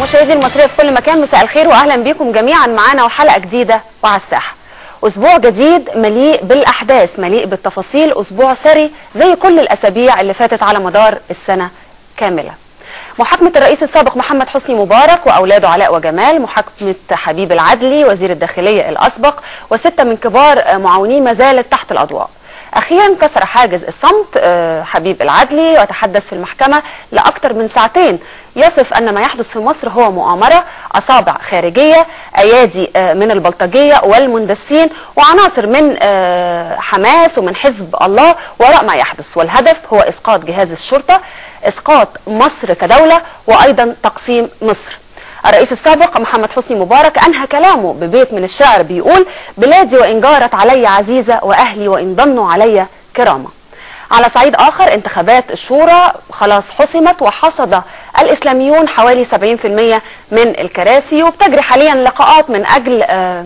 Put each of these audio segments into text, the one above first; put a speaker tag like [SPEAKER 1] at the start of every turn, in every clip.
[SPEAKER 1] مشاهدي المصرية في كل مكان، مساء الخير واهلا بكم جميعا معانا وحلقة جديدة وعلى الساحة. اسبوع جديد مليء بالاحداث، مليء بالتفاصيل، اسبوع ثري زي كل الاسابيع اللي فاتت على مدار السنة كاملة. محاكمة الرئيس السابق محمد حسني مبارك واولاده علاء وجمال، محاكمة حبيب العدلي وزير الداخلية الاسبق وستة من كبار معاونيه ما زالت تحت الاضواء. أخيرا كسر حاجز الصمت حبيب العدلي وتحدث في المحكمة لأكثر من ساعتين، يصف أن ما يحدث في مصر هو مؤامرة، أصابع خارجية، أيادي من البلطجية والمندسين وعناصر من حماس ومن حزب الله وراء ما يحدث، والهدف هو إسقاط جهاز الشرطة، إسقاط مصر كدولة، وأيضا تقسيم مصر. الرئيس السابق محمد حسني مبارك أنهى كلامه ببيت من الشعر بيقول: بلادي وإن جارت علي عزيزة وأهلي وإن ضنوا علي كرامة. على صعيد آخر، انتخابات الشورى خلاص حسمت وحصد الإسلاميون حوالي 70% من الكراسي، وبتجري حاليا لقاءات من أجل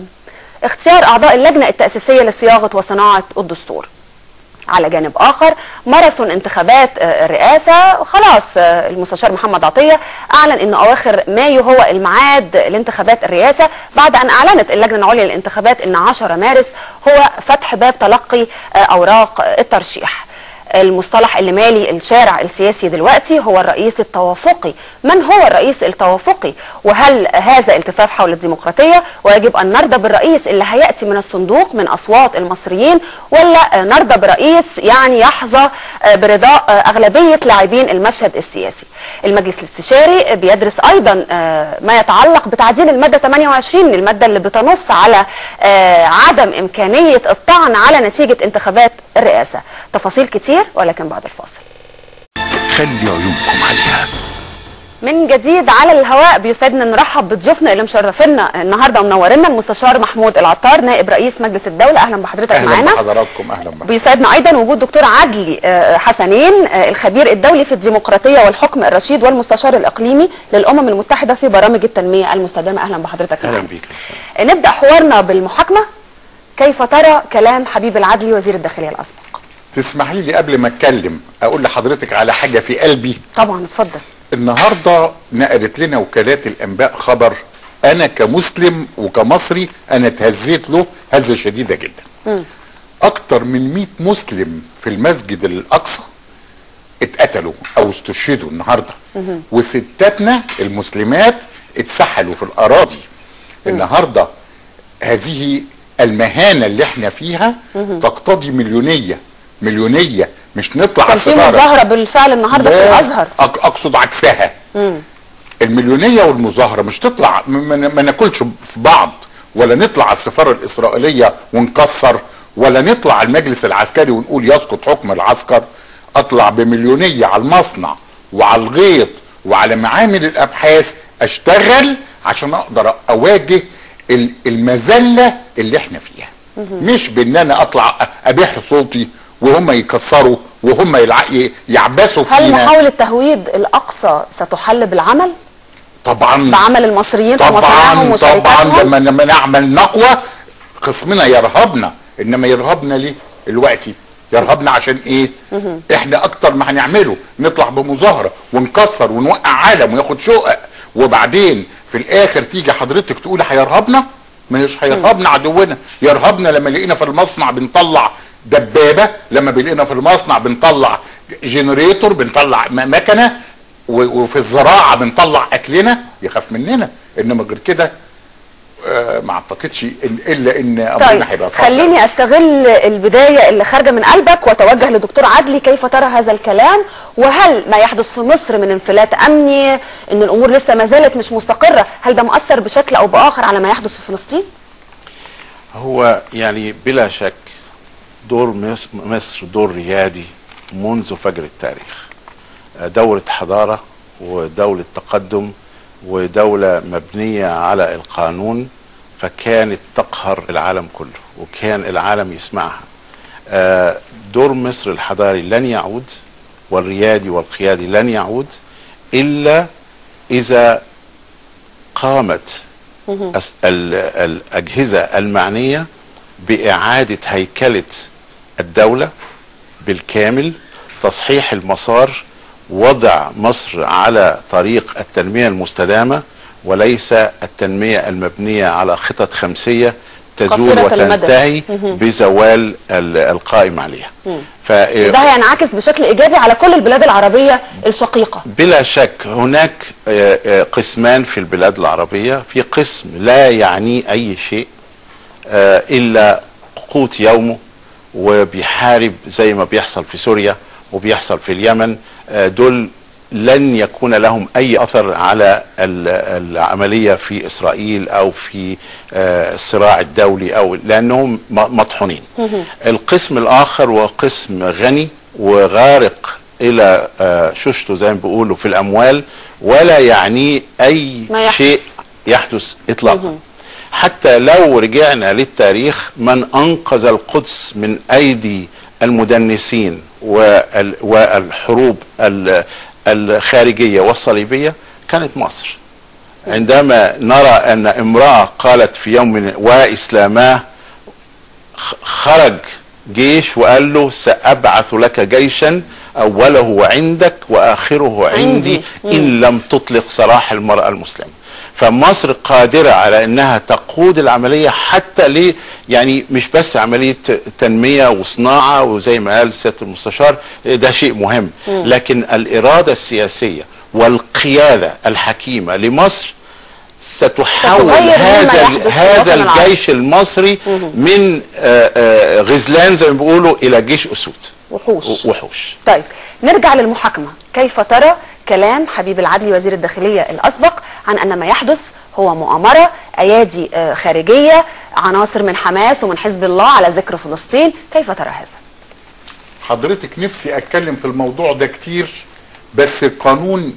[SPEAKER 1] اختيار أعضاء اللجنة التأسيسية لصياغة وصناعة الدستور. على جانب آخر، ماراثون انتخابات الرئاسة خلاص المستشار محمد عطية أعلن أن أواخر مايو هو الميعاد لانتخابات الرئاسة، بعد أن أعلنت اللجنة العليا للانتخابات أن 10 مارس هو فتح باب تلقي أوراق الترشيح. المصطلح اللي مالي الشارع السياسي دلوقتي هو الرئيس التوافقي. من هو الرئيس التوافقي؟ وهل هذا التفاف حول الديمقراطية ويجب أن نرضى بالرئيس اللي هيأتي من الصندوق من أصوات المصريين، ولا نرضى برئيس يعني يحظى برضاء أغلبية لاعبين المشهد السياسي؟ المجلس الاستشاري بيدرس أيضا ما يتعلق بتعديل المادة 28، المادة اللي بتنص على عدم إمكانية الطعن على نتيجة انتخابات الرئاسة. تفاصيل كتير ولكن بعد الفاصل.
[SPEAKER 2] خلي عيونكم عليها.
[SPEAKER 1] من جديد على الهواء بيسعدنا نرحب بضيوفنا اللي مشرفينا النهارده ومنورنا، المستشار محمود العطار نائب رئيس مجلس الدولة. اهلا بحضرتك معانا.
[SPEAKER 3] اهلا بحضراتكم. اهلا بك.
[SPEAKER 1] بيسعدنا ايضا وجود دكتور عدلي حسنين، الخبير الدولي في الديمقراطية والحكم الرشيد والمستشار الاقليمي للامم المتحدة في برامج التنمية المستدامة. اهلا بحضرتك معانا.
[SPEAKER 3] اهلا بيك.
[SPEAKER 1] نبدا حوارنا بالمحاكمة. كيف ترى كلام حبيب العدلي وزير الداخلية الاسبق؟
[SPEAKER 3] تسمحي لي قبل ما اتكلم اقول لحضرتك على حاجه في قلبي.
[SPEAKER 1] طبعا اتفضل.
[SPEAKER 3] النهارده نقلت لنا وكالات الانباء خبر انا كمسلم وكمصري انا اتهزيت له هزه شديده جدا. اكتر من 100 مسلم في المسجد الاقصى اتقتلوا او استشهدوا النهارده، وستاتنا المسلمات اتسحلوا في الاراضي. النهارده هذه المهانه اللي احنا فيها تقتضي مليونيه مش نطلع
[SPEAKER 1] كان في مظاهره بالفعل النهارده في الازهر.
[SPEAKER 3] اقصد عكسها. المليونيه والمظاهره مش تطلع ما ناكلش في بعض، ولا نطلع على السفاره الاسرائيليه ونكسر، ولا نطلع على المجلس العسكري ونقول يسقط حكم العسكر. اطلع بمليونيه على المصنع وعلى الغيط وعلى معامل الابحاث، اشتغل عشان اقدر اواجه المذله اللي احنا فيها. مش بان انا اطلع ابيح صوتي وهم يكسروا وهم يعبسوا فينا.
[SPEAKER 1] هل محاولة تهويد الأقصى ستحل بالعمل؟
[SPEAKER 3] طبعا.
[SPEAKER 1] بعمل المصريين في مصانعهم وشركاتهم؟
[SPEAKER 3] طبعا. لما نعمل نقوى خصمنا يرهبنا، انما يرهبنا ليه دلوقتي؟ يرهبنا عشان ايه؟ احنا اكتر ما هنعمله نطلع بمظاهره ونكسر ونوقع عالم وياخد شقق، وبعدين في الاخر تيجي حضرتك تقول هيرهبنا؟ مش هيرهبنا عدونا. يرهبنا لما لقينا في المصنع بنطلع دبابه، لما بنلاقينا في المصنع بنطلع جنريتور، بنطلع مكنه، وفي الزراعه بنطلع اكلنا، يخاف مننا. انما غير كده ما اعتقدش الا ان امرنا هيبقى صعب.
[SPEAKER 1] خليني استغل البدايه اللي خارجه من قلبك واتوجه لدكتور عدلي. كيف ترى هذا الكلام؟ وهل ما يحدث في مصر من انفلات امني، ان الامور لسه ما زالت مش مستقره، هل ده مؤثر بشكل او باخر على ما يحدث في فلسطين؟
[SPEAKER 4] هو يعني بلا شك دور مصر دور ريادي منذ فجر التاريخ. دولة حضارة ودولة تقدم ودولة مبنية على القانون، فكانت تقهر العالم كله وكان العالم يسمعها. دور مصر الحضاري لن يعود، والريادي والقيادي لن يعود إلا إذا قامت الأجهزة المعنية بإعادة هيكلة الدولة بالكامل، تصحيح المسار، وضع مصر على طريق التنمية المستدامة، وليس التنمية المبنية على خطط خمسية تزول
[SPEAKER 1] قصيرة
[SPEAKER 4] وتنتهي بزوال القائم عليها.
[SPEAKER 1] وده هينعكس بشكل إيجابي على كل البلاد العربية الشقيقة.
[SPEAKER 4] بلا شك هناك قسمان في البلاد العربية. في قسم لا يعني أي شيء إلا قوت يومه، وبيحارب زي ما بيحصل في سوريا وبيحصل في اليمن. دول لن يكون لهم أي أثر على العملية في إسرائيل أو في الصراع الدولي، أو لأنهم مطحونين. القسم الآخر هو قسم غني وغارق إلى شوشته زي ما بيقولوا في الأموال، ولا يعني أي شيء يحدث إطلاقا. حتى لو رجعنا للتاريخ، من أنقذ القدس من أيدي المدنسين والحروب الخارجية والصليبية كانت مصر. عندما نرى أن امرأة قالت في يوم وإسلاماه، خرج جيش وقال له سأبعث لك جيشا أوله عندك وآخره عندي إن لم تطلق سراح المرأة المسلمة. فمصر قادرة على أنها تقود العملية حتى يعني مش بس عملية تنمية وصناعة، وزي ما قال سيادة المستشار ده شيء مهم، لكن الإرادة السياسية والقيادة الحكيمة لمصر ستحول هذا الجيش المصري من غزلان زي ما بيقولوا إلى جيش أسود وحوش.
[SPEAKER 1] طيب نرجع للمحاكمة. كيف ترى كلام حبيب العدلي وزير الداخلية الأسبق عن أن ما يحدث هو مؤامرة، أيادي خارجية، عناصر من حماس ومن حزب الله على ذكر فلسطين؟ كيف ترى هذا؟
[SPEAKER 3] حضرتك نفسي أتكلم في الموضوع ده كتير، بس القانون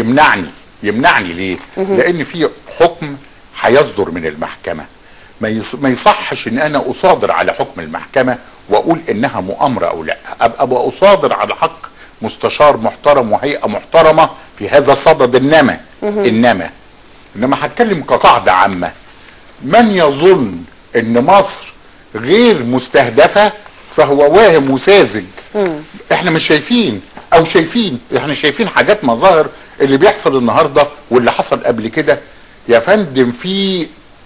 [SPEAKER 3] يمنعني ليه؟ لأن في حكم هيصدر من المحكمة. ما يصحش ان انا اصادر على حكم المحكمة واقول انها مؤامرة او لا. ابقى اصادر على حق مستشار محترم وهيئة محترمة في هذا الصدد. انما هتكلم كقاعدة عامة. من يظن ان مصر غير مستهدفة فهو واهم وساذج. احنا مش شايفين او شايفين، احنا شايفين حاجات مظاهر اللي بيحصل النهاردة واللي حصل قبل كده يا فندم. في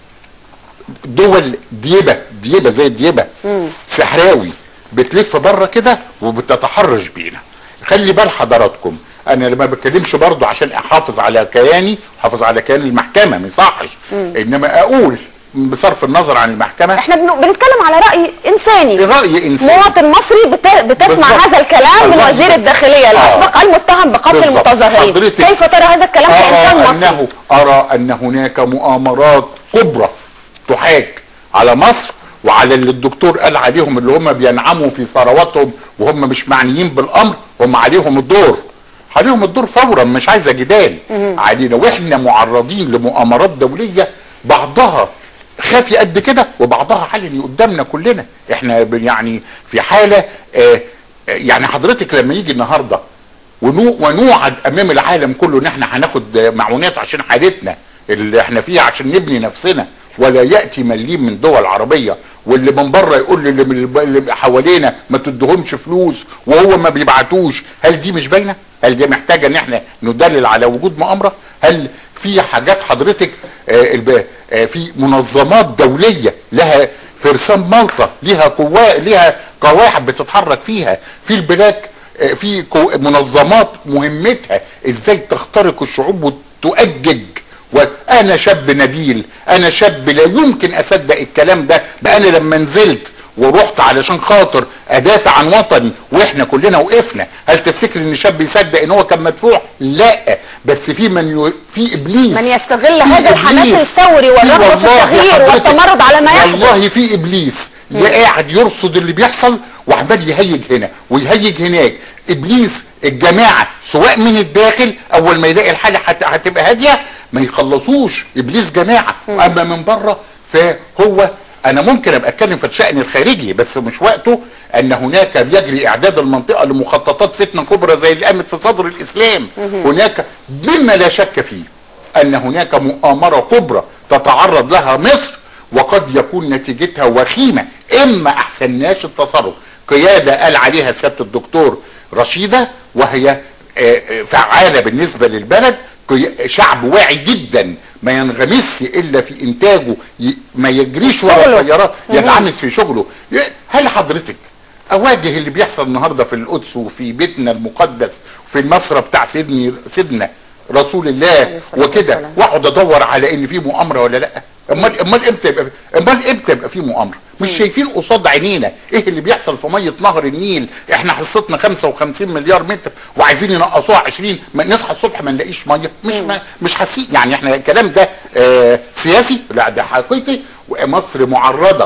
[SPEAKER 3] دول ديبة زي الديبة سحراوي بتلف بره كده وبتتحرش بينا. خلي بال حضراتكم، انا لما بتكلمش برضو عشان احافظ على كياني، احافظ على كيان المحكمة، ما يصحش انما اقول بصرف النظر عن المحكمة.
[SPEAKER 1] احنا بنتكلم على رأي انساني، مواطن مصري بتسمع هذا الكلام من وزير الداخلية الاسبق المتهم بقتل المتظاهرين. كيف ترى هذا الكلام كإنسان مصري؟
[SPEAKER 3] ارى ان هناك مؤامرات كبرى تحاك على مصر وعلى اللي الدكتور قال عليهم، اللي هم بينعموا في ثرواتهم وهم مش معنيين بالامر. هم عليهم الدور فورا، مش عايزه جدال علينا. واحنا معرضين لمؤامرات دوليه، بعضها خافي قد كده وبعضها علني قدامنا كلنا. احنا يعني في حاله يعني حضرتك لما يجي النهارده ونوعد امام العالم كله ان احنا هناخد معونات عشان حالتنا اللي احنا فيها عشان نبني نفسنا، ولا ياتي مليم من دول عربيه واللي من بره يقول اللي حوالينا ما تدهمش فلوس وهو ما بيبعتوش. هل دي مش باينه؟ هل دي محتاجه ان احنا ندلل على وجود مؤامره؟ هل في حاجات حضرتك في منظمات دوليه لها فرسان مالطه، لها قواعد بتتحرك فيها في البلاد، في منظمات مهمتها ازاي تخترق الشعوب وتؤجج. وانا شاب نبيل، انا شاب لا يمكن اصدق الكلام ده. بقى انا لما نزلت ورحت علشان خاطر ادافع عن وطني واحنا كلنا وقفنا، هل تفتكر ان شاب يصدق ان هو كان مدفوع؟ لا، بس في ابليس
[SPEAKER 1] من يستغل هذا الحماس الثوري والرغبه في التغيير والتمرد على ما يحدث.
[SPEAKER 3] والله في ابليس قاعد يرصد اللي بيحصل وعمال يهيج هنا ويهيج هناك. ابليس الجماعه سواء من الداخل اول ما يلاقي الحاله هتبقى هاديه ما يخلصوش. ابليس جماعه. اما من بره فهو انا ممكن ابقى اتكلم في الشأن الخارجي بس مش وقته. ان هناك بيجري اعداد المنطقه لمخططات فتنه كبرى زي اللي قامت في صدر الاسلام. هناك مما لا شك فيه ان هناك مؤامره كبرى تتعرض لها مصر، وقد يكون نتيجتها وخيمه اما احسناش التصرف. قياده قال عليها سياده الدكتور رشيده وهي فعاله بالنسبه للبلد، شعب واعي جدا ما ينغمسش الا في انتاجه، ما يجريش ورا التيارات، ينعمس في شغله. هل حضرتك اواجه اللي بيحصل النهارده في القدس وفي بيتنا المقدس وفي المسرى بتاع سيدنا رسول الله وكده، واقعد ادور على ان في مؤامره ولا لا؟ امال امتى يبقى في مؤامره؟ مش شايفين قصاد عينينا ايه اللي بيحصل في ميه نهر النيل؟ احنا حصتنا 55 مليار متر وعايزين ينقصوها 20، نصحى الصبح ما نلاقيش ميه. مش حاسين يعني احنا الكلام ده سياسي؟ لا ده حقيقي. ومصر معرضه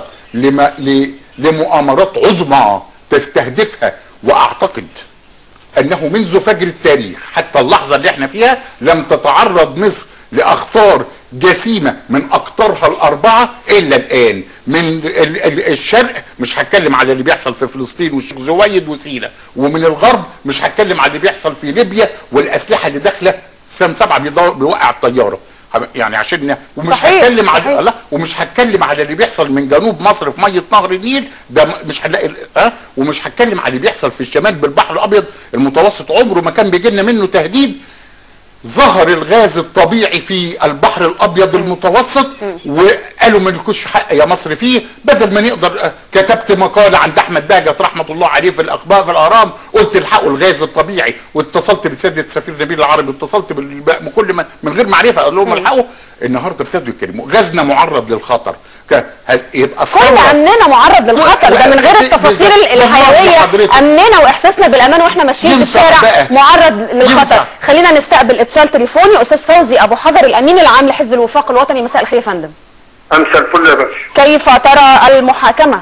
[SPEAKER 3] لمؤامرات عظمى تستهدفها، واعتقد انه منذ فجر التاريخ حتى اللحظه اللي احنا فيها لم تتعرض مصر لاخطار جسيمه من اقطارها الاربعه الا الان. من الشرق مش هتكلم على اللي بيحصل في فلسطين والشيخ زويد وسينا، ومن الغرب مش هتكلم على اللي بيحصل في ليبيا والاسلحه اللي داخله سام 7 بيوقع الطياره يعني عشان، ومش هتكلم على الله، ومش هتكلم على اللي بيحصل من جنوب مصر في ميه نهر النيل ده مش هنلاقي ومش هتكلم على اللي بيحصل في الشمال بالبحر الابيض المتوسط، عمره ما كان بيجي لنا منه تهديد. ظهر الغاز الطبيعي في البحر الابيض المتوسط وقالوا ما لكوش حق يا مصر فيه، بدل ما نقدر. كتبت مقاله عند احمد باجت رحمه الله عليه في الاخبار في الاهرام، قلت الحقوا الغاز الطبيعي، واتصلت بسياده سفير نبيل العربي، واتصلت بكل من غير معرفه اقول لهم الحقوا. النهارده ابتدوا يتكلموا غازنا معرض للخطر. يبقى
[SPEAKER 1] كل امننا معرض للخطر ده من غير التفاصيل الحيويه. امننا واحساسنا بالامان واحنا ماشيين في الشارع معرض للخطر. خلينا نستقبل اتصال تليفوني. استاذ فوزي ابو حجر الامين العام لحزب الوفاق الوطني، مساء الخير يا فندم.
[SPEAKER 5] امساء الفل يا باشا.
[SPEAKER 1] كيف ترى المحاكمه؟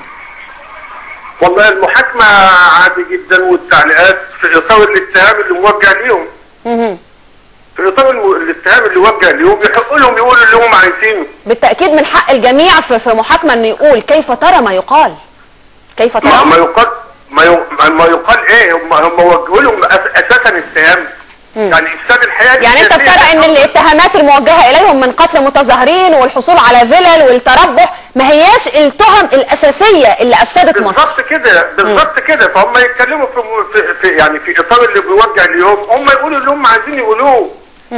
[SPEAKER 5] والله المحاكمه عادي جدا، والتعليقات في اطار الاتهام اللي موجه ليهم. في اطار الاتهام اللي وجه ليهم يحق لهم يقولوا اللي هم عايزينه.
[SPEAKER 1] بالتاكيد من حق الجميع في محاكمه انه يقول كيف ترى ما يقال. كيف ترى
[SPEAKER 5] ما يقال ايه؟ هم وجهوا لهم اساسا اتهام يعني افساد الحياه.
[SPEAKER 1] يعني انت بترى ان الاتهامات الموجهه اليهم من قتل متظاهرين والحصول على فلل والتربح ما هياش التهم الاساسيه اللي افسدت مصر.
[SPEAKER 5] بالظبط كده. فهم يتكلموا في يعني في اطار اللي بيوجه ليهم، هم يقولوا اللي هم عايزين يقولوه.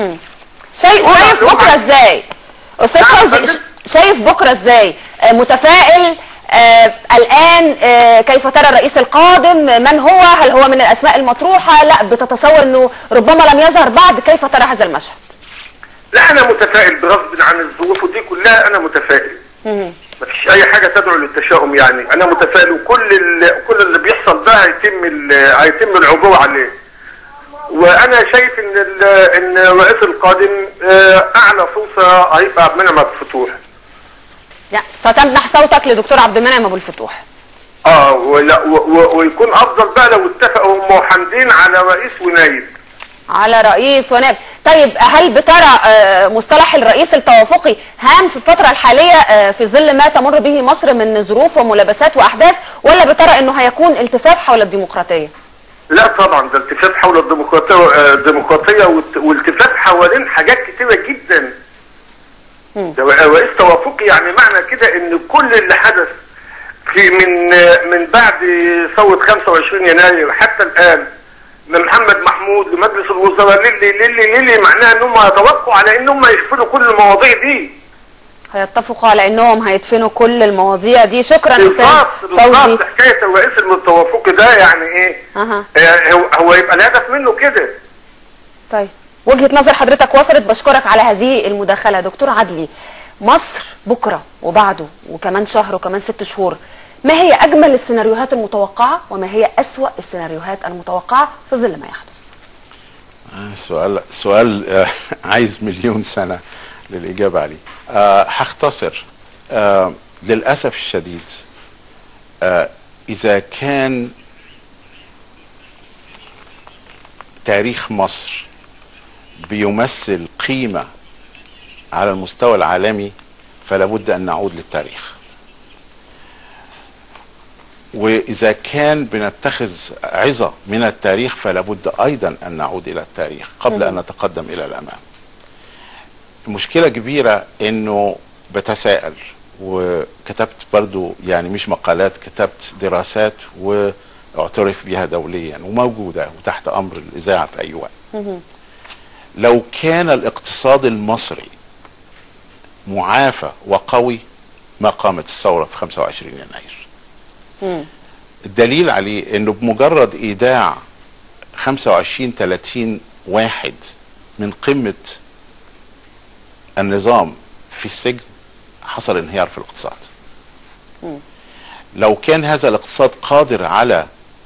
[SPEAKER 1] شايف بكره ازاي استاذ فوزي؟ شايف بكره ازاي؟ متفائل؟ الآن كيف ترى الرئيس القادم؟ من هو؟ هل هو من الأسماء المطروحة؟ لا بتتصور أنه ربما لم يظهر بعد؟ كيف ترى هذا المشهد؟
[SPEAKER 5] لا أنا متفائل برغم عن الظروف دي كلها. أنا متفائل. مفيش أي حاجة تدعو للتشاؤم يعني. أنا متفائل، وكل اللي بيحصل ده هيتم العبور عليه. وأنا شايف إن الرئيس القادم أعلى فرصة هيبقى عبد المنعم أبو الفتوح.
[SPEAKER 1] ستمنح صوتك لدكتور عبد المنعم ابو الفتوح.
[SPEAKER 5] ويكون افضل بقى لو اتفقوا هم وحامدين على رئيس ونايب.
[SPEAKER 1] على رئيس ونايب. طيب هل بترى مصطلح الرئيس التوافقي هام في الفتره الحاليه في ظل ما تمر به مصر من ظروف وملابسات واحداث، ولا بترى انه هيكون التفاف حول الديمقراطيه؟
[SPEAKER 5] لا طبعا ده التفاف حول الديمقراطيه والتفاف حوالين حاجات كتيره جدا. رئيس توافقي يعني معنى كده ان كل اللي حدث من بعد ثوره 25 يناير حتى الان، من محمد محمود لمجلس الوزراء للي معناها ان هم يتوافقوا على ان هم يقفلوا كل المواضيع دي.
[SPEAKER 1] هيتفقوا على انهم هيدفنوا كل المواضيع دي. شكرا استاذ فوزي.
[SPEAKER 5] حكايه الرئيس التوافقي ده يعني ايه؟ هو يبقى الهدف منه كده.
[SPEAKER 1] طيب وجهة نظر حضرتك وصلت. بشكرك على هذه المداخلة. دكتور عدلي، مصر بكرة وبعده وكمان شهر وكمان 6 شهور، ما هي أجمل السيناريوهات المتوقعة وما هي أسوأ السيناريوهات المتوقعة في ظل ما يحدث؟
[SPEAKER 4] سؤال عايز مليون سنة للإجابة عليه. هختصر. للأسف الشديد إذا كان تاريخ مصر بيمثل قيمة على المستوى العالمي فلا بد أن نعود للتاريخ. وإذا كان بنتخذ عظة من التاريخ فلا بد أيضا أن نعود إلى التاريخ قبل أن نتقدم إلى الأمام. مشكلة كبيرة أنه بتساءل، وكتبت برضو يعني مش مقالات، كتبت دراسات واعترف بها دوليا وموجودة وتحت أمر الإذاعة في أي وقت. لو كان الاقتصاد المصري معافى وقوي ما قامت الثورة في 25 يناير. الدليل عليه انه بمجرد ايداع 25-30 واحد من قمة النظام في السجن حصل انهيار في الاقتصاد. لو كان هذا الاقتصاد قادر على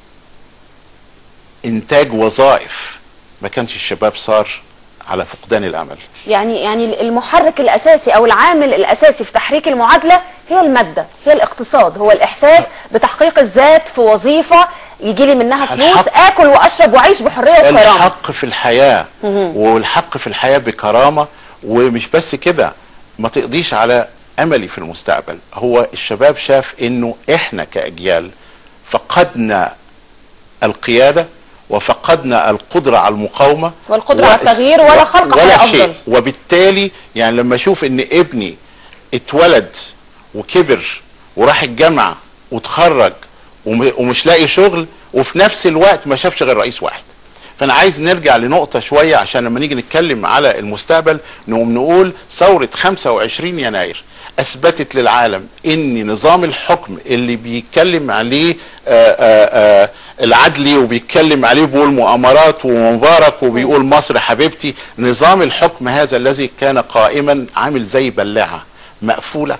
[SPEAKER 4] انتاج وظائف ما كانش الشباب صار على فقدان الامل.
[SPEAKER 1] يعني المحرك الاساسي او العامل الاساسي في تحريك المعادله هي الماده، هي الاقتصاد، هو الاحساس بتحقيق الذات في وظيفه يجي لي منها فلوس اكل واشرب واعيش بحريه وكرامه.
[SPEAKER 4] الحق في الحياه والحق في الحياه بكرامه. ومش بس كده، ما تقضيش على املي في المستقبل. هو الشباب شاف انه احنا كاجيال فقدنا القياده وفقدنا القدرة على المقاومة
[SPEAKER 1] والقدرة على التغيير ولا خلق حياة أفضل.
[SPEAKER 4] وبالتالي يعني لما أشوف إن ابني اتولد وكبر وراح الجامعة وتخرج ومش لاقي شغل وفي نفس الوقت ما شافش غير رئيس واحد، فأنا عايز نرجع لنقطة شوية عشان لما نيجي نتكلم على المستقبل نقوم نقول ثورة 25 يناير أثبتت للعالم إن نظام الحكم اللي بيتكلم عليه العدلي وبيتكلم عليه بيقول مؤامرات ومبارك وبيقول مصر حبيبتي، نظام الحكم هذا الذي كان قائما عامل زي بلاعة مقفولة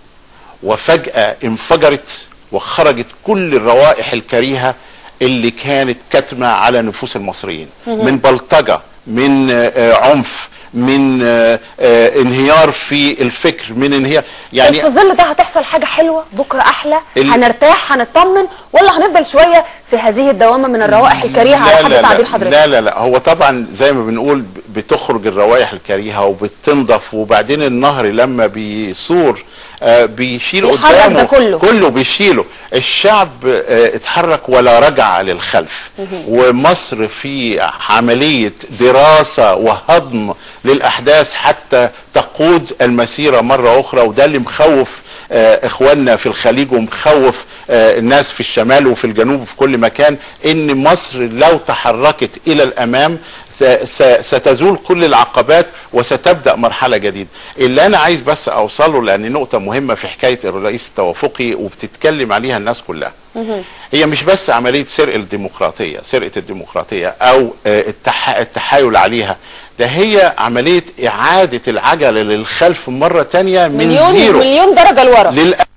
[SPEAKER 4] وفجأة انفجرت وخرجت كل الروائح الكريهة اللي كانت كاتمة على نفوس المصريين، من بلطجة، من عنف، من انهيار في الفكر، من انهيار. يعني
[SPEAKER 1] في ظل ده هتحصل حاجه حلوه بكره احلى، هنرتاح هنطمن، ولا هنفضل شويه في هذه الدوامه من الروائح الكريهه على حد تعبير حضرتك؟
[SPEAKER 4] لا هو طبعا زي ما بنقول بتخرج الروائح الكريهه وبتنضف، وبعدين النهر لما بيثور بيشيل قدامه كله بيشيله. الشعب اتحرك ولا رجع للخلف، ومصر في عمليه دراسه وهضم للاحداث حتى تقود المسيره مره اخرى. وده اللي مخوف اخواننا في الخليج ومخوف الناس في الشمال وفي الجنوب وفي كل مكان، ان مصر لو تحركت الى الامام ستزول كل العقبات وستبدأ مرحلة جديدة. اللي انا عايز بس اوصله لان نقطة مهمة في حكاية الرئيس التوافقي وبتتكلم عليها الناس كلها، هي مش بس عملية سرقة الديمقراطية او التحايل عليها، ده هي عملية اعادة العجلة للخلف مرة تانية من زيرو
[SPEAKER 1] مليون درجة لورا.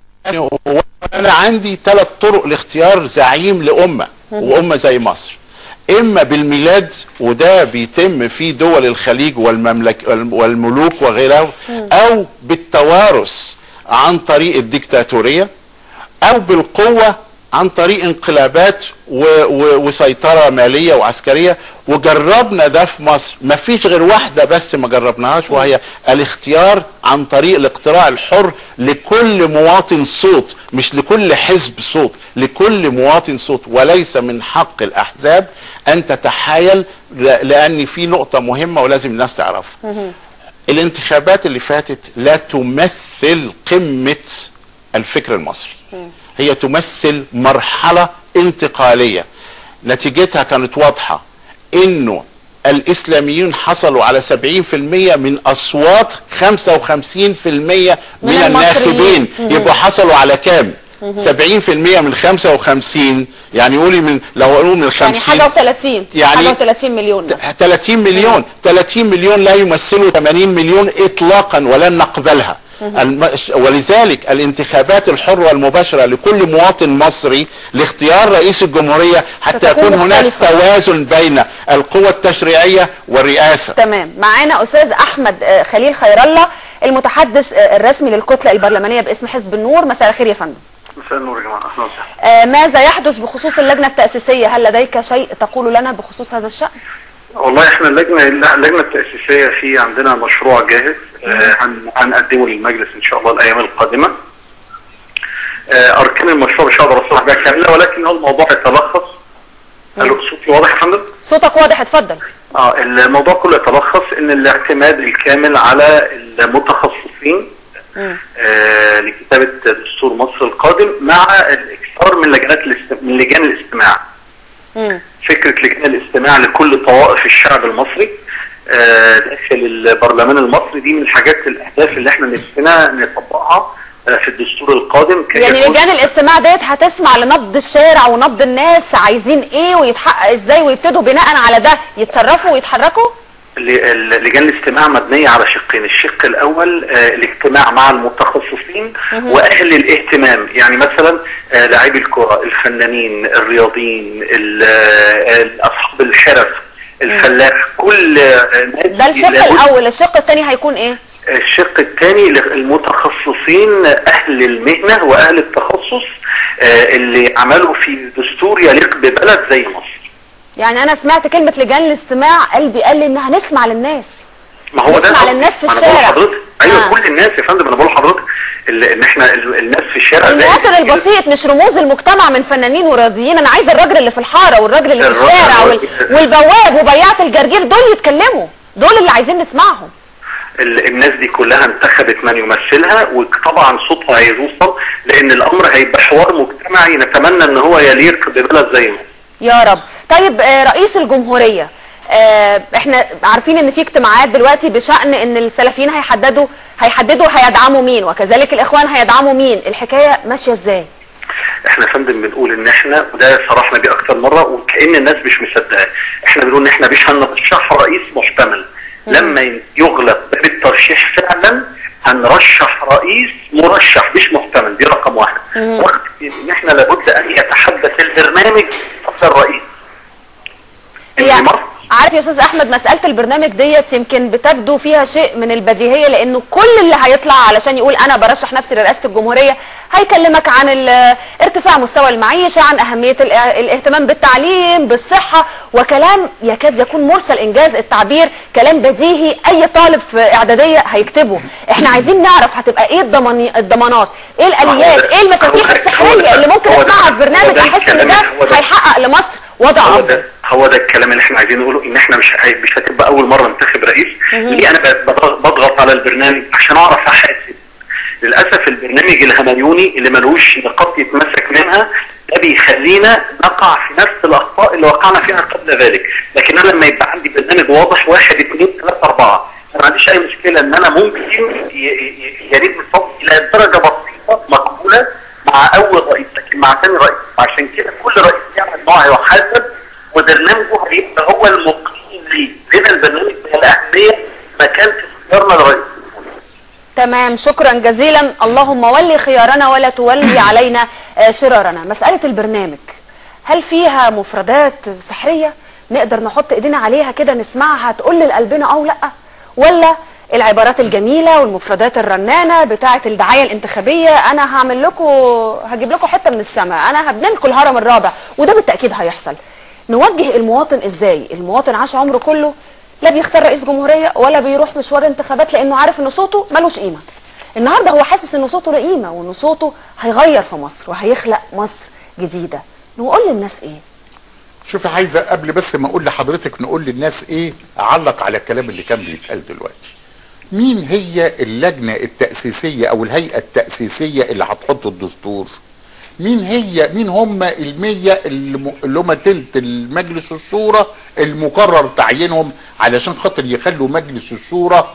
[SPEAKER 4] انا عندي 3 طرق لاختيار زعيم لأمة وأمة زي مصر: اما بالميلاد، وده بيتم في دول الخليج والملوك وغيره، او بالتوارث عن طريق الديكتاتورية، او بالقوة عن طريق انقلابات وسيطرة مالية وعسكرية. وجربنا ده في مصر، ما فيش غير واحدة بس ما جربناهاش، وهي الاختيار عن طريق الاقتراع الحر لكل مواطن صوت، مش لكل حزب صوت، لكل مواطن صوت. وليس من حق الأحزاب أن تتحايل، لأن في نقطة مهمة ولازم الناس تعرفها: الانتخابات اللي فاتت لا تمثل قمة الفكر المصري، هي تمثل مرحلة انتقالية. نتيجتها كانت واضحة، انه الاسلاميين حصلوا على 70% من اصوات 55% من الناخبين. يبقوا حصلوا على كام؟ 70% من 55، يعني قولي من، لو قالوا من 50
[SPEAKER 1] يعني حاجة و30، يعني حاجة و30 مليون مثلا.
[SPEAKER 4] 30 مليون لا يمثلوا 80 مليون اطلاقا ولن نقبلها. ولذلك الانتخابات الحرة والمباشرة لكل مواطن مصري لاختيار رئيس الجمهورية حتى يكون هناك توازن بين القوة التشريعية والرئاسة.
[SPEAKER 1] تمام. معانا أستاذ أحمد خليل خير الله، المتحدث الرسمي للكتلة البرلمانية باسم حزب النور. مساء الخير يا فندم.
[SPEAKER 5] مساء النور يا جماعة، أهلا وسهلا.
[SPEAKER 1] ماذا يحدث بخصوص اللجنة التأسيسية؟ هل لديك شيء تقول لنا بخصوص هذا الشأن؟
[SPEAKER 5] والله احنا اللجنة التأسيسية في عندنا مشروع جاهز هنقدمه للمجلس ان شاء الله الايام القادمة. اركان المشروع مش هقدر اصرح بها كاملة، ولكن هو الموضوع يتلخص. صوتي واضح يا فندم؟
[SPEAKER 1] صوتك واضح، اتفضل.
[SPEAKER 5] الموضوع كله يتلخص ان الاعتماد الكامل على المتخصصين لكتابة دستور مصر القادم، مع الاكثار من لجان الاستماع. فكرة لجان الاستماع لكل طوائف الشعب المصري داخل البرلمان المصري. دي من الحاجات الاهداف اللي احنا نفسنا نطبقها في الدستور القادم.
[SPEAKER 1] يعني لجان الاستماع ديت هتسمع لنبض الشارع ونبض الناس عايزين ايه ويتحقق ازاي، ويبتدوا بناء على ده يتصرفوا ويتحركوا؟
[SPEAKER 5] لجان الاستماع مبنيه على شقين. الشق الاول الاجتماع مع المتخصصين واهل الاهتمام، يعني مثلا لاعبي الكره، الفنانين، الرياضيين، اصحاب الحرف، الفلاح، كل
[SPEAKER 1] ده الشق الاول. الشق الثاني هيكون ايه؟
[SPEAKER 5] الشق الثاني المتخصصين، اهل المهنه واهل التخصص اللي عملوا في دستور يليق ببلد زي مصر.
[SPEAKER 1] يعني انا سمعت كلمه لجان الاستماع قلبي قال لي انها نسمع للناس.
[SPEAKER 5] ما هو
[SPEAKER 1] نسمع للناس في الشارع.
[SPEAKER 5] ايوه كل الناس يا فندم. انا بقول لحضرتك ان احنا الناس في الشارع،
[SPEAKER 1] المواطن البسيط مش رموز المجتمع من فنانين ورياضيين. انا عايزه الراجل اللي في الحاره والراجل اللي في الشارع والبواب وبياعه الجرجير، دول يتكلموا، دول اللي عايزين نسمعهم.
[SPEAKER 5] الناس دي كلها انتخبت من يمثلها، وطبعا صوتها هيوصل، لان الامر هيبقى حوار مجتمعي نتمنى ان هو يليق ببلد زي مصر
[SPEAKER 1] يا رب. طيب رئيس الجمهوريه، احنا عارفين ان في اجتماعات دلوقتي بشأن ان السلفيين هيحددوا هيدعموا مين، وكذلك الاخوان هيدعموا مين. الحكايه ماشيه ازاي؟
[SPEAKER 5] احنا يا فندم بنقول ان احنا، وده صرحنا بيه اكتر مره وكأن الناس مش مصدقاه، احنا بنقول ان احنا مش هنرشح رئيس محتمل. لما يغلق باب الترشيح فعلا هنرشح رئيس مرشح مش محتمل. دي رقم واحد. وقت ان احنا لابد ان يتحدث البرنامج قبل الرئيس.
[SPEAKER 1] يعني عارف يا استاذ احمد، مساله البرنامج ديت يمكن بتبدو فيها شيء من البديهيه، لانه كل اللي هيطلع علشان يقول انا برشح نفسي لرئاسه الجمهوريه هيكلمك عن ارتفاع مستوى المعيشه، عن اهميه الاهتمام بالتعليم، بالصحه، وكلام يكاد يكون مرسل انجاز التعبير، كلام بديهي اي طالب في اعداديه هيكتبه. احنا عايزين نعرف هتبقى ايه الضمانات، ايه الاليات، ايه المفاتيح السحريه اللي ممكن اسمعها في برنامج احس ان ده هيحقق لمصر وضع افضل.
[SPEAKER 5] هو ده الكلام اللي احنا عايزين نقوله، ان احنا مش هتبقى اول مره ننتخب رئيس. ليه انا بضغط على البرنامج؟ عشان اعرف احاسب. للاسف البرنامج الهمليوني اللي ملوش نقاط يتمسك منها ده بيخلينا نقع في نفس الاخطاء اللي وقعنا فيها قبل ذلك. لكن انا لما يبقى عندي برنامج واضح 1 2 3 4، انا ما عنديش اي مشكله ان انا ممكن يريد الصوت الى درجه بسيطه مقبوله مع اول رئيس، لكن مع ثاني رئيس. عشان كده كل رئيس يعمل نوع يحاسب، وبرنامجه هيبقى هو المقيم ليه. لذا البرنامج من الاهميه مكان في اختيارنا للرئيس.
[SPEAKER 1] تمام، شكرا جزيلا. اللهم ولي خيارنا ولا تولي علينا شرارنا. مساله البرنامج هل فيها مفردات سحريه نقدر نحط ايدينا عليها كده نسمعها تقول لقلبنا او لا، ولا العبارات الجميله والمفردات الرنانه بتاعه الدعايه الانتخابيه، انا هعمل لكم هجيب لكم حته من السماء، انا هبني لكم الهرم الرابع، وده بالتاكيد هيحصل. نوجه المواطن ازاي؟ المواطن عاش عمره كله لا بيختار رئيس جمهوريه ولا بيروح مشوار انتخابات لانه عارف ان صوته ملوش قيمه. النهارده هو حاسس ان صوته له قيمه، وان صوته هيغير في مصر وهيخلق مصر جديده. نقول للناس ايه؟
[SPEAKER 3] شوفي، عايزه قبل بس ما اقول لحضرتك نقول للناس ايه، اعلق على الكلام اللي كان بيتقال دلوقتي. مين هي اللجنه التاسيسيه او الهيئه التاسيسيه اللي هتحط الدستور؟ مين هم ال100 اللي هم تلت المجلس الشورى المقرر تعيينهم علشان خاطر يخلوا مجلس الشورى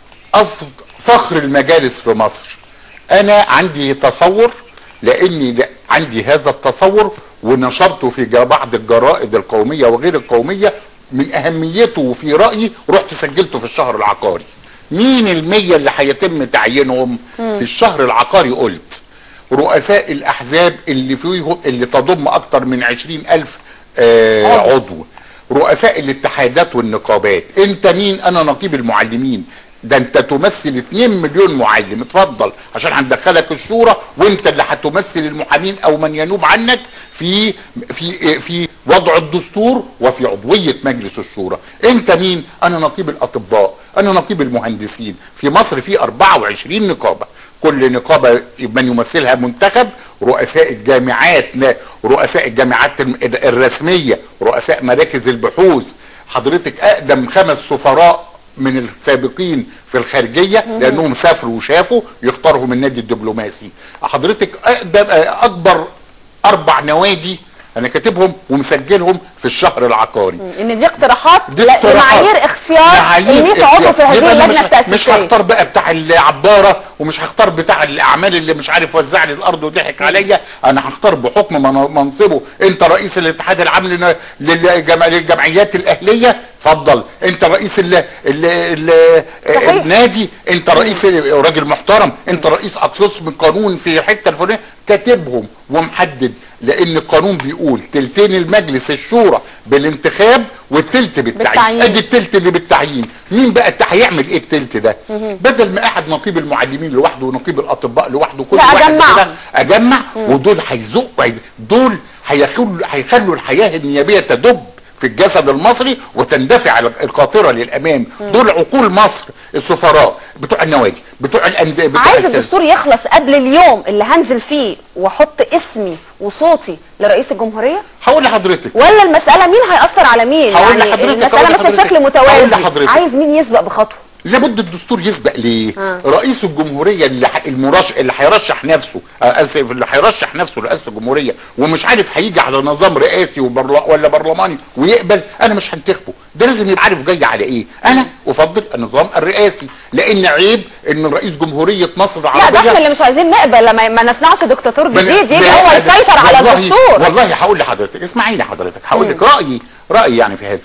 [SPEAKER 3] فخر المجالس في مصر؟ انا عندي تصور، لاني عندي هذا التصور ونشرته في بعض الجرائد القوميه وغير القوميه، من اهميته وفي رايي رحت سجلته في الشهر العقاري. مين ال100 اللي هيتم تعيينهم في الشهر العقاري؟ قلت رؤساء الأحزاب اللي فيهم اللي تضم أكتر من 20,000 عضو، رؤساء الاتحادات والنقابات. أنت مين؟ أنا نقيب المعلمين. ده أنت تمثل 2 مليون معلم، اتفضل عشان هندخلك الشورى، وأنت اللي هتمثل المحامين أو من ينوب عنك في وضع الدستور وفي عضوية مجلس الشورى. أنت مين؟ أنا نقيب الأطباء، أنا نقيب المهندسين. في مصر في 24 نقابة، كل نقابة من يمثلها منتخب، رؤساء الجامعات، رؤساء الجامعات الرسمية، رؤساء مراكز البحوث. حضرتك أقدم 5 سفراء من السابقين في الخارجية لأنهم سافروا وشافوا يختارهم النادي الدبلوماسي. حضرتك أقدم أكبر 4 نوادي أنا كاتبهم ومسجلهم في الشهر العقاري.
[SPEAKER 1] ان دي اقتراحات لمعايير اختيار ال 100 عضو في هذه اللجنه التاسيسيه.
[SPEAKER 3] مش هختار بقى بتاع العباره، ومش هختار بتاع الاعمال اللي مش عارف وزع لي الارض وضحك عليا. انا هختار بحكم منصبه. انت رئيس الاتحاد العام للجمعيات الاهليه، اتفضل. انت رئيس النادي، انت رئيس راجل محترم، انت رئيس قسم قانون في الحته الفلانيه، كاتبهم ومحدد. لان القانون بيقول تلتين المجلس الشورى بالانتخاب والتلت بالتعيين. ادي التلت اللي بالتعيين. مين بقى هيعمل ايه التلت ده؟ بدل ما قاعد نقيب المعلمين لوحده ونقيب الاطباء لوحده، كل واحد كده اجمع. ودول هيزقوا، دول هيخلوا الحياه النيابيه تدب في الجسد المصري وتندفع القاطره للامام. دول عقول مصر، السفراء بتوع النوادي بتوع الانديه.
[SPEAKER 1] عايز الدستور يخلص قبل اليوم اللي هنزل فيه واحط اسمي وصوتي لرئيس الجمهوريه؟
[SPEAKER 3] هقول لحضرتك.
[SPEAKER 1] ولا المساله مين هيأثر على مين؟ يعني المساله ماشيه بشكل متوازي. عايز مين يسبق بخطوه؟
[SPEAKER 3] لابد الدستور يسبق. ليه؟ رئيس الجمهوريه اللي هيرشح نفسه، اسف، اللي هيرشح نفسه لرئاسه الجمهوريه ومش عارف هيجي على نظام رئاسي ولا برلماني ويقبل، انا مش هنتخبه. ده لازم يبقى عارف جاي على ايه. انا افضل النظام الرئاسي، لان عيب ان رئيس جمهوريه مصر العربيه.
[SPEAKER 1] لا، ده احنا اللي مش عايزين نقبل لما ما نسمعش دكتاتور جديد يجي هو يسيطر على الدستور.
[SPEAKER 3] والله هقول لحضرتك، اسمعيني حضرتك، هقول لك رايي يعني في هذا.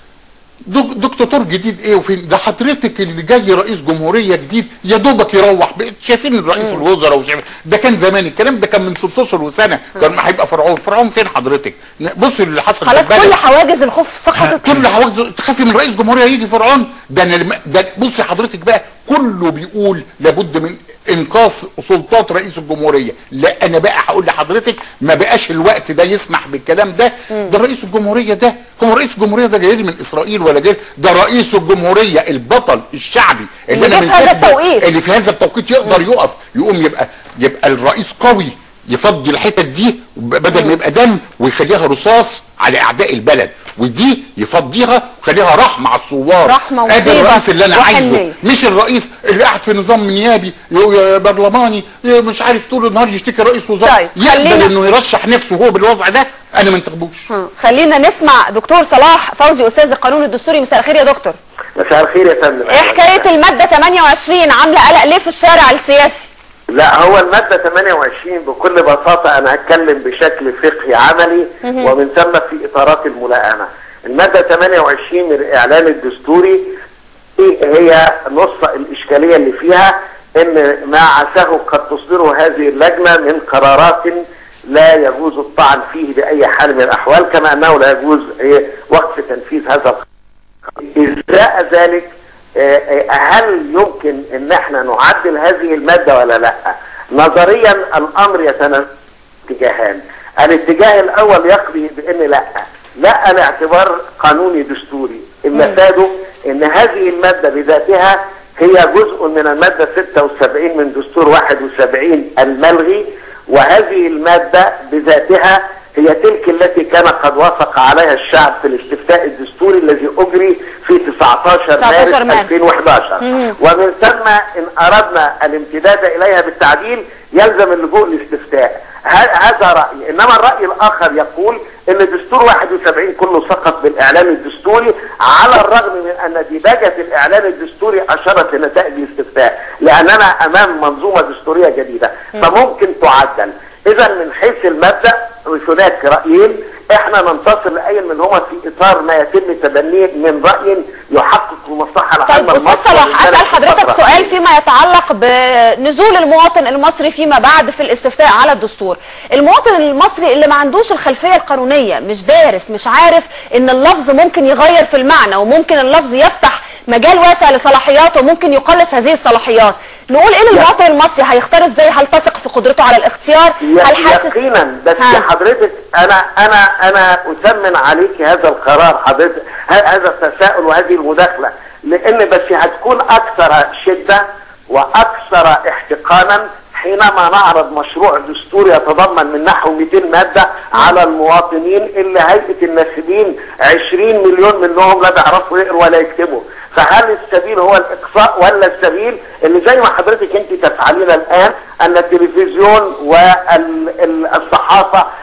[SPEAKER 3] دكتاتور جديد ايه وفين؟ ده حضرتك اللي جاي رئيس جمهوريه جديد يا دوبك يروح. شايفين رئيس الوزراء وشايفين ده كان زمان، الكلام ده كان من 6 اشهر وسنه. كان هيبقى فرعون فين حضرتك؟ بص اللي حصل
[SPEAKER 1] خلاص، كل حواجز الخوف سقطت.
[SPEAKER 3] كل حواجز. تخافي من رئيس جمهوريه يجي فرعون؟ ده بصي حضرتك بقى، كله بيقول لابد من انقاص سلطات رئيس الجمهوريه. لا، انا بقى هقول لحضرتك ما بقاش الوقت ده يسمح بالكلام ده. ده رئيس الجمهوريه ده، هو رئيس الجمهوريه ده جاي لي من اسرائيل ولا جاي؟ ده رئيس الجمهوريه البطل الشعبي اللي انا
[SPEAKER 1] في هذا التوقيت،
[SPEAKER 3] اللي في هذا التوقيت يقدر يقف، يقوم يبقى الرئيس قوي، يفضي الحتت دي بدل ما يبقى دم ويخليها رصاص على اعداء البلد، ودي يفضيها ويخليها رحمه على الثوار.
[SPEAKER 1] رحمه ومصيبه.
[SPEAKER 3] ادي الرئيس اللي انا عايزه، مش الرئيس اللي قاعد في نظام نيابي برلماني مش عارف طول النهار يشتكي رئيس وزراء. يقبل انه يرشح نفسه هو بالوضع ده؟ انا ما انتخبوش.
[SPEAKER 1] خلينا نسمع دكتور صلاح فوزي، استاذ القانون الدستوري. مساء الخير يا دكتور.
[SPEAKER 5] مساء الخير يا فندم.
[SPEAKER 1] ايه حكايه الماده 28 عامله قلق ليه في الشارع السياسي؟
[SPEAKER 5] لا، هو المادة 28 بكل بساطة أنا هتكلم بشكل فقهي عملي ومن ثم في إطارات الملائمة. المادة 28 من الإعلان الدستوري هي نص الإشكالية اللي فيها إن ما عساه قد تصدره هذه اللجنة من قرارات لا يجوز الطعن فيه بأي حال من الأحوال، كما أنه لا يجوز وقف تنفيذ هذا القرار. إزاء ذلك هل يمكن ان احنا نعدل هذه المادة ولا لا؟ نظريا الامر يتنازع اتجاهان. الاتجاه الاول يقضي بان لا الاعتبار قانوني دستوري. مفاده ان هذه المادة بذاتها هي جزء من المادة 76 من دستور 71 الملغي، وهذه المادة بذاتها هي تلك التي كان قد وافق عليها الشعب في الاستفتاء الدستوري الذي اجري في 19 مارس 2011. ومن ثم ان اردنا الامتداد اليها بالتعديل يلزم اللجوء للاستفتاء. هذا رايي. انما الراي الاخر يقول ان دستور 71 كله سقط بالاعلان الدستوري، على الرغم من ان ديباجه الاعلان الدستوري اشارت لنتائج الاستفتاء، لاننا امام منظومه دستوريه جديده فممكن تعدل. اذا من حيث المبدا هناك رايين، احنا ننتصر لاي منهما في اطار ما يتم تبنيه من راي يحقق المصلحه العامه.
[SPEAKER 1] طيب استاذ صلاح، اسال حضرتك سؤال فيما يتعلق بنزول المواطن المصري فيما بعد في الاستفتاء على الدستور. المواطن المصري اللي ما عندوش الخلفيه القانونيه، مش دارس، مش عارف ان اللفظ ممكن يغير في المعنى وممكن اللفظ يفتح مجال واسع لصلاحيات وممكن يقلص هذه الصلاحيات، نقول ايه للمواطن المصري؟ هيختار ازاي؟ هل تثق في قدرته على الاختيار؟ هل حاسس
[SPEAKER 5] يقينا؟ بس يا حضرتك انا اثمن عليك هذا القرار حضرتك، هذا التساؤل وهذه المداخله، لان بس هتكون اكثر شده واكثر احتقانا حينما نعرض مشروع دستوري يتضمن من نحو 200 ماده على المواطنين اللي هيئه الناخبين 20 مليون منهم لا بيعرفوا يقروا ولا يكتبوا. فهل السبيل هو الاقصاء ولا السبيل ان زي ما حضرتك انت تفعلين الان ان التلفزيون والصحافه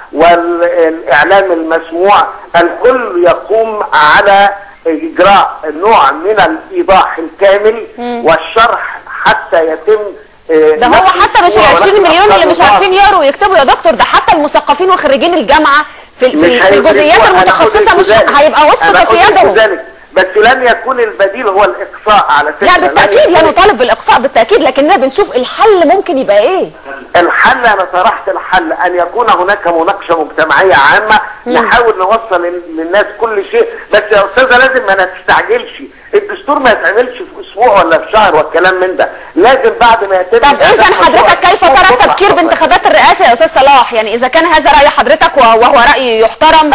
[SPEAKER 5] والاعلام المسموع الكل يقوم على اجراء نوع من الايضاح الكامل والشرح حتى يتم.
[SPEAKER 1] ده هو حتى مش ال 20 مليون اللي مش عارفين يقروا ويكتبوا يا دكتور، ده حتى المثقفين وخريجين الجامعه في الجزئيات المتخصصه مش هيبقى وسط في يدهم.
[SPEAKER 5] بس لن يكون البديل هو الاقصاء على فكره.
[SPEAKER 1] لا بالتاكيد لا نطالب بالاقصاء بالتاكيد، لكننا بنشوف الحل ممكن يبقى ايه.
[SPEAKER 5] الحل انا طرحت الحل ان يكون هناك مناقشه مجتمعيه عامه نحاول نوصل للناس كل شيء. بس يا استاذه لازم ما نستعجلش، الدستور ما يتعملش في اسبوع ولا في شهر والكلام من ده، لازم بعد ما يتم.
[SPEAKER 1] طب اذا حضرتك كيف ترى التبكير بانتخابات الرئاسه يا استاذ صلاح؟ يعني اذا كان هذا راي حضرتك وهو راي يحترم.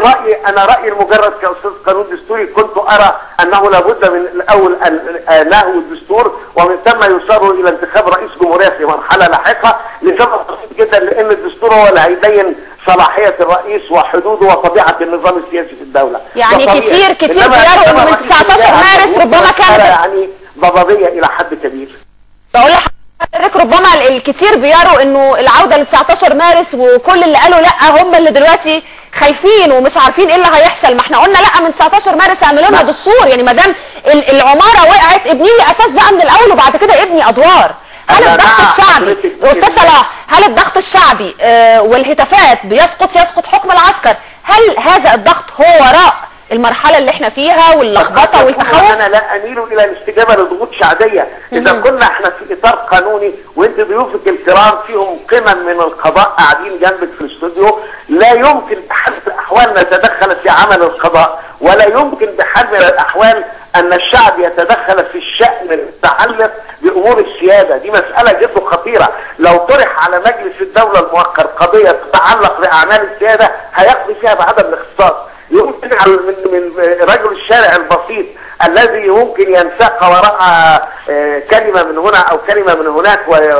[SPEAKER 5] انا رايي المجرد كاستاذ قانون دستوري كنت ارى انه لابد من الاول نهو الدستور ومن ثم يصار الى انتخاب رئيس جمهوريه في مرحله لاحقه لسبب بسيط جدا، لان الدستور هو اللي هيبين صلاحيه الرئيس وحدوده وطبيعه النظام السياسي في الدوله.
[SPEAKER 1] يعني كتير بيروا انه من 19 مارس ربما كانت
[SPEAKER 5] يعني ضبابيه الى حد كبير.
[SPEAKER 1] بقول لحضرتك ربما الكتير بيروا انه العوده ل 19 مارس وكل اللي قالوا لا هم اللي دلوقتي خايفين ومش عارفين ايه اللي هيحصل. ما احنا قلنا لا من 19 مارس اعملوا لنا دستور، يعني ما دام العماره وقعت ابني لي اساس بقى من الاول وبعد كده ابني ادوار. هل الضغط الشعبي استاذ صلاح، هل الضغط الشعبي والهتافات يسقط حكم العسكر، هل هذا الضغط هو وراء المرحله اللي احنا فيها واللخبطه والتخوف؟
[SPEAKER 5] انا لا اميل الى الاستجابه لضغوط شعبيه. اذا كنا احنا في اطار قانوني وانت ضيوفك الكرام فيهم قمم من القضاء قاعدين جنبك في الاستوديو، لا يمكن بحال من الاحوال نتدخل في عمل القضاء، ولا يمكن بحال من الاحوال ان الشعب يتدخل في الشأن المتعلق بامور السياده. دي مساله جد خطيره، لو طرح على مجلس الدوله المؤخر قضيه تتعلق باعمال السياده هيقضي فيها بعدم الاختصاص. يمكن من رجل الشارع البسيط الذي يمكن ينساق وراء كلمه من هنا او كلمه من هناك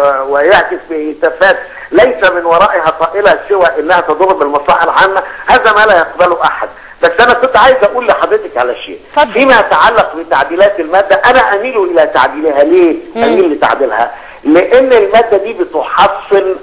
[SPEAKER 5] ويعكس بهتافات ليس من ورائها طائله سوى انها تضر بالمصلحه العامه، هذا ما لا يقبله احد. بس انا كنت عايز اقول لحضرتك على شيء فيما يتعلق بتعديلات الماده. انا اميل الى تعديلها. ليه اميل لتعديلها؟ لان الماده دي بتحصن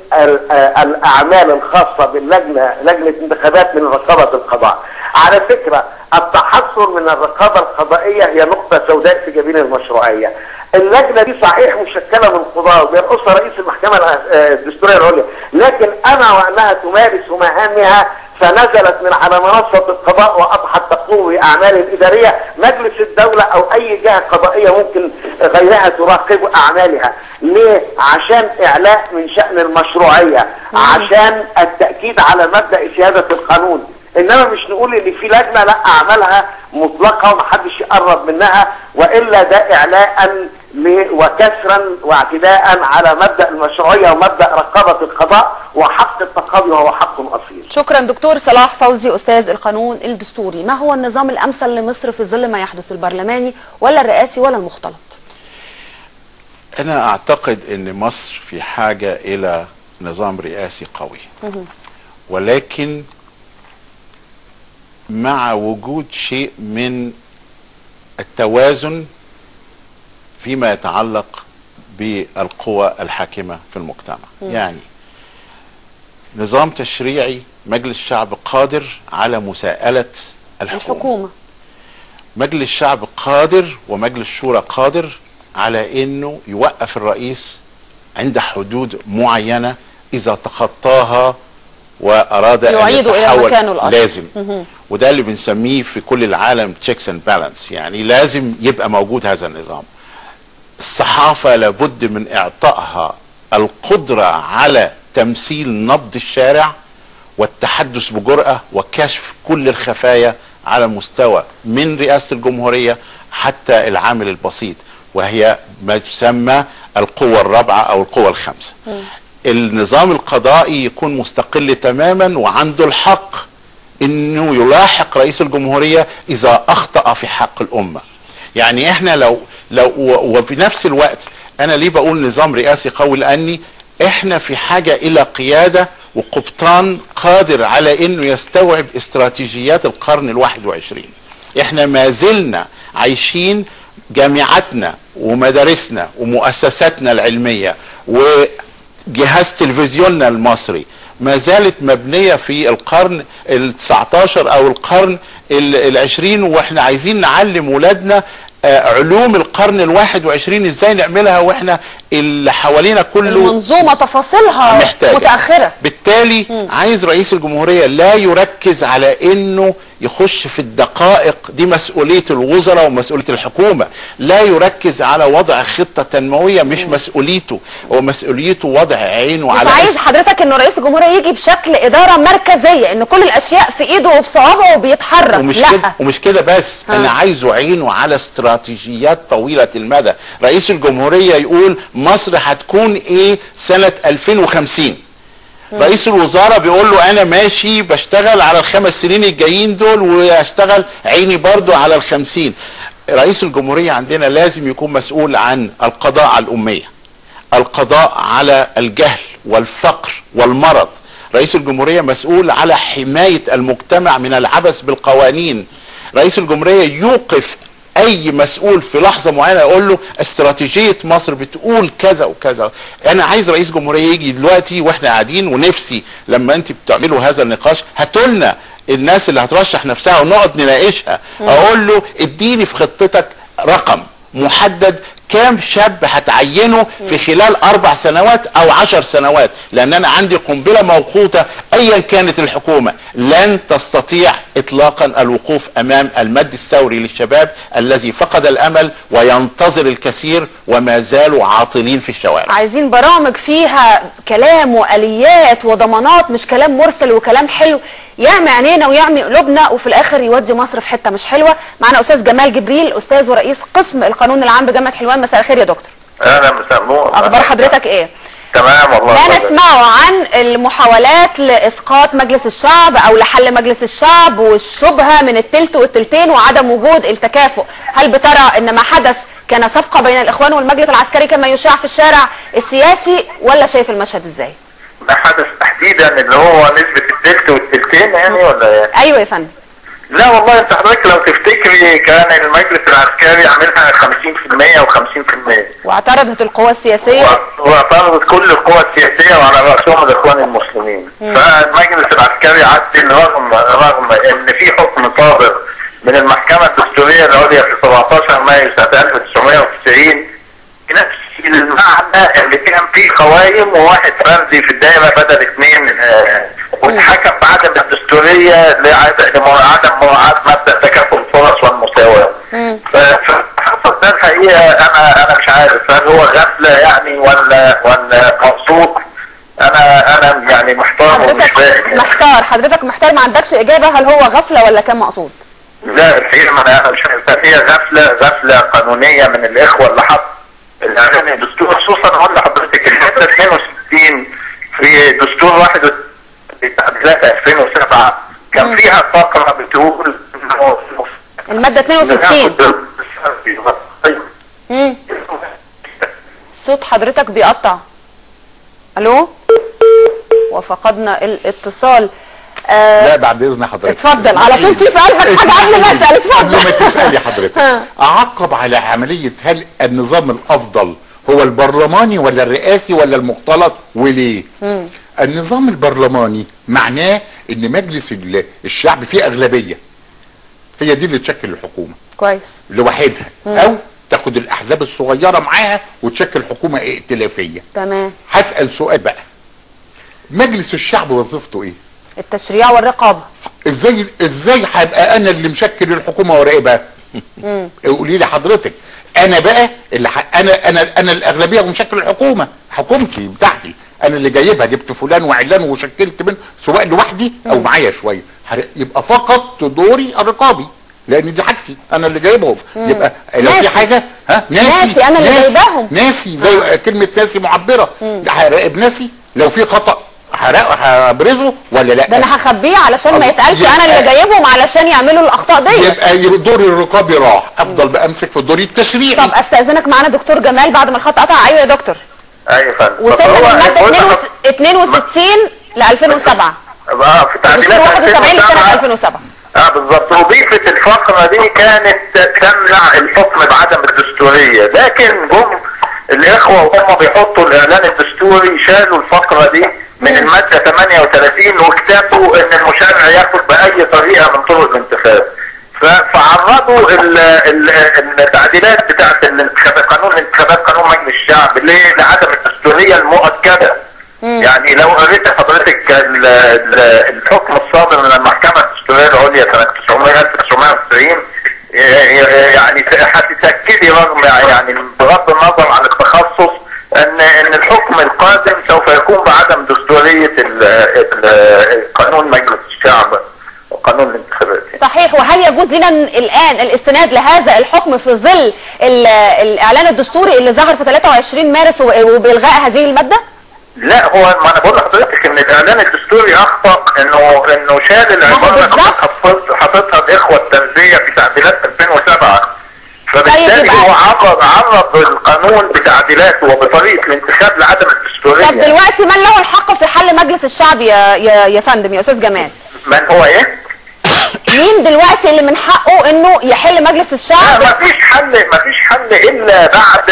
[SPEAKER 5] الاعمال الخاصه باللجنه، لجنه انتخابات من رقابه القضاء. على فكره التحصن من الرقابه القضائيه هي نقطه سوداء في جبين المشروعيه. اللجنه دي صحيح مشكله من قضاه وبيرأسها رئيس المحكمه الدستوريه العليا، لكن انا وانها تمارس مهامها فنزلت من على منصه القضاء واضحت تقوم باعمال اداريه. مجلس الدوله او اي جهه قضائيه ممكن غيرها تراقب اعمالها. ليه؟ عشان اعلاء من شان المشروعيه، عشان التاكيد على مبدا سياده القانون. انما مش نقول ان في لجنه لا اعمالها مطلقه ومحدش يقرب منها، والا ده اعلاء وكسرا واعتداء على مبدا المشروعيه ومبدا رقابه القضاء وحق التقاضي وهو حق اصيل.
[SPEAKER 1] شكرا دكتور صلاح فوزي استاذ القانون الدستوري. ما هو النظام الامثل لمصر في ظل ما يحدث، البرلماني ولا الرئاسي ولا المختلط؟
[SPEAKER 4] انا اعتقد ان مصر في حاجه الى نظام رئاسي قوي، ولكن مع وجود شيء من التوازن فيما يتعلق بالقوى الحاكمة في المجتمع. يعني نظام تشريعي، مجلس الشعب قادر على مساءلة الحكومة. مجلس الشعب قادر ومجلس الشورى قادر على انه يوقف الرئيس عند حدود معينة اذا تخطاها واراد ان
[SPEAKER 1] يعيده الى مكانه الاصلي.
[SPEAKER 4] لازم وده اللي بنسميه في كل العالم تشيكس اند بالانس، يعني لازم يبقى موجود هذا النظام. الصحافة لابد من اعطائها القدرة على تمثيل نبض الشارع والتحدث بجرأة وكشف كل الخفايا على مستوى من رئاسة الجمهورية حتى العامل البسيط، وهي ما تسمى القوة الرابعة او القوة الخامسة. النظام القضائي يكون مستقل تماما وعنده الحق انه يلاحق رئيس الجمهورية اذا اخطأ في حق الامة. يعني احنا لو وفي نفس الوقت انا ليه بقول نظام رئاسي قوي؟ لاني احنا في حاجة الى قيادة وقبطان قادر على انه يستوعب استراتيجيات القرن ال21. احنا ما زلنا عايشين جامعاتنا ومدارسنا ومؤسساتنا العلمية وجهاز تلفزيوننا المصري ما زالت مبنية في القرن ال19 او القرن ال20، واحنا عايزين نعلم ولادنا علوم القرن ال21 ازاي نعملها واحنا اللي حوالينا كله
[SPEAKER 1] المنظومة تفاصيلها محتاجة. متأخرة.
[SPEAKER 4] بالتالي عايز رئيس الجمهورية لا يركز على انه يخش في الدقائق دي، مسؤولية الوزراء ومسؤولية الحكومة. لا يركز على وضع خطة تنموية، مش مسؤوليته، هو مسؤوليته وضع عينه على
[SPEAKER 1] مش عايز حضرتك انه رئيس الجمهورية يجي بشكل إدارة مركزية ان كل الاشياء في ايده وفي صوابعه وبيتحرك.
[SPEAKER 4] ومش كده بس. انا عايزه عينه على استراتيجيات طويلة المدى. رئيس الجمهورية يقول مصر هتكون ايه سنة 2050. رئيس الوزراء بيقول له انا ماشي بشتغل على ال5 سنين الجايين دول، واشتغل عيني برضو على ال50. رئيس الجمهورية عندنا لازم يكون مسؤول عن القضاء على الأمية، القضاء على الجهل والفقر والمرض. رئيس الجمهورية مسؤول على حماية المجتمع من العبث بالقوانين. رئيس الجمهورية يوقف اي مسؤول في لحظة معينة يقول له استراتيجية مصر بتقول كذا وكذا. انا عايز رئيس جمهورية يجي دلوقتي واحنا قاعدين، ونفسي لما انت بتعملوا هذا النقاش هاتولنا الناس اللي هترشح نفسها ونقعد نناقشها. اقول له اديني في خطتك رقم محدد كام شاب هتعينه في خلال 4 سنوات او 10 سنوات، لان انا عندي قنبلة موقوتة ايا كانت الحكومة لن تستطيع اطلاقا الوقوف امام المد الثوري للشباب الذي فقد الامل وينتظر الكثير وما زالوا عاطلين في الشوارع.
[SPEAKER 1] عايزين برامج فيها كلام واليات وضمانات، مش كلام مرسل وكلام حلو يعمي عينينا ويعمي قلوبنا وفي الاخر يودي مصر في حته مش حلوه. معنا استاذ جمال جبريل، استاذ ورئيس قسم القانون العام بجامعه حلوان. مساء الخير يا دكتور.
[SPEAKER 5] اهلا مساء النور.
[SPEAKER 1] اخبار حضرتك ايه؟
[SPEAKER 5] تمام والله.
[SPEAKER 1] لا نسمعه عن المحاولات لاسقاط مجلس الشعب او لحل مجلس الشعب والشبهه من التلت والتلتين وعدم وجود التكافؤ. هل بترى ان ما حدث كان صفقه بين الاخوان والمجلس العسكري كما يشاع في الشارع السياسي، ولا شايف المشهد ازاي؟
[SPEAKER 5] ما حدث تحديدا اللي هو نسبه التلت والتلتين يعني ولا ايه؟
[SPEAKER 1] ايوه يا فندم.
[SPEAKER 5] لا والله انت حضرتك لو تفتكري كان المجلس العسكري عاملها 50% و50%،
[SPEAKER 1] واعترضت القوى السياسيه
[SPEAKER 5] واعترضت كل القوى السياسيه وعلى راسهم الاخوان المسلمين. فالمجلس العسكري عدل رغم ان في حكم صادر من المحكمه الدستوريه العليا في 17 مايو سنه 1990 نفس المعنى اللي كان فيه قوائم وواحد فردي في الدائره بدل 2، واتحكم بعدم الدستوريه لعدم مراعاه مبدا تكافؤ الفرص والمساواه. فحصل ده الحقيقه انا مش عارف هل هو غفله يعني ولا مقصود. انا يعني محتار ومش فاهم.
[SPEAKER 1] حضرتك محتار ما عندكش اجابه هل هو غفله ولا كان مقصود؟
[SPEAKER 5] لا الحقيقه انا مش عارف. هي غفله قانونيه من الاخوه اللي حطوا الاعلان الدستور، خصوصا اقول لحضرتك الماده 62 في دستور 31 تعديلات 2007 كان فيها فقره بتقول
[SPEAKER 1] الماده 62. صوت حضرتك بيقطع. الو؟ وفقدنا الاتصال.
[SPEAKER 3] لا بعد اذن حضرتك
[SPEAKER 1] اتفضل على طول. في قلبك حاجه قبل ما اسال؟ اتفضل.
[SPEAKER 3] قبل ما تسالي حضرتك اعقب على عمليه هل النظام الافضل هو البرلماني ولا الرئاسي ولا المختلط وليه؟ النظام البرلماني معناه ان مجلس الشعب فيه اغلبيه، هي دي اللي تشكل الحكومه
[SPEAKER 1] كويس
[SPEAKER 3] لوحدها، او تاخد الاحزاب الصغيره معاها وتشكل حكومه ائتلافيه.
[SPEAKER 1] تمام.
[SPEAKER 3] هسال سؤال بقى، مجلس الشعب وظيفته ايه؟
[SPEAKER 1] التشريع والرقابه.
[SPEAKER 3] ازاي هبقى انا اللي مشكل الحكومه وراقبها؟ قولي لي حضرتك. انا بقى اللي انا الاغلبيه ومشكل الحكومه، حكومتي بتاعتي انا اللي جايبها، جبت فلان وعلان وشكلت منه سواء لوحدي او معايا شويه، يبقى فقط دوري الرقابي لان دي حاجتي انا اللي جايبهم. يبقى لو في حاجه
[SPEAKER 1] ناسي انا اللي جايباهم،
[SPEAKER 3] ناسي زي كلمه ناسي معبره. هراقب ناسي لو في خطا هبرزه ولا لا؟
[SPEAKER 1] ده انا هخبيه علشان ما يتقالش انا اللي جايبهم علشان يعملوا الاخطاء دي.
[SPEAKER 3] يبقى دوري الرقابي راح، افضل بقى امسك في الدور التشريعي.
[SPEAKER 1] طب استاذنك معانا دكتور جمال بعد ما الخط قطع. ايوه يا دكتور.
[SPEAKER 5] ايوه فندم.
[SPEAKER 1] وصلنا للماده 62 ل 2007
[SPEAKER 5] في تعديلات
[SPEAKER 1] 71 لسنه 2007.
[SPEAKER 5] بالظبط. وضيفة الفقرة دي كانت تمنع الحكم بعدم الدستورية، لكن جم الاخوة وهم بيحطوا الاعلان الدستوري شالوا الفقرة دي من المادة 38 واكتفوا ان المشرع ياخد بأي طريقة من طرق الانتخاب. فعرضوا التعديلات بتاعت الانتخابات، قانون الانتخابات، قانون مجلس الشعب لعدم الدستورية المؤكدة. يعني لو قريت حضرتك الحكم الصادر من المحكمة الدستورية العليا سنة 1990 يعني هتتأكدي رغم يعني بغض النظر عن التخصص ان الحكم القادم سوف يكون بعدم دستورية قانون مجلس الشعب وقانون الانتخابات.
[SPEAKER 1] صحيح. وهل يجوز لنا الان الاستناد لهذا الحكم في ظل الاعلان الدستوري اللي ظهر في 23 مارس وبالغاء هذه المادة؟
[SPEAKER 5] لا، هو ما انا بقول لحضرتك ان الاعلان الدستوري اخطا انه شال العباره حاططها الاخوه التنزيه في تعديلات 2007. فبالتالي هو عرض القانون بتعديلاته وبطريقه الانتخاب لعدم الدستوريه.
[SPEAKER 1] طب دلوقتي من له الحق في حل مجلس الشعب يا فندم يا استاذ جمال؟
[SPEAKER 5] من هو ايه؟
[SPEAKER 1] مين دلوقتي اللي من حقه انه يحل مجلس الشعب؟
[SPEAKER 5] لا، مفيش حل الا بعد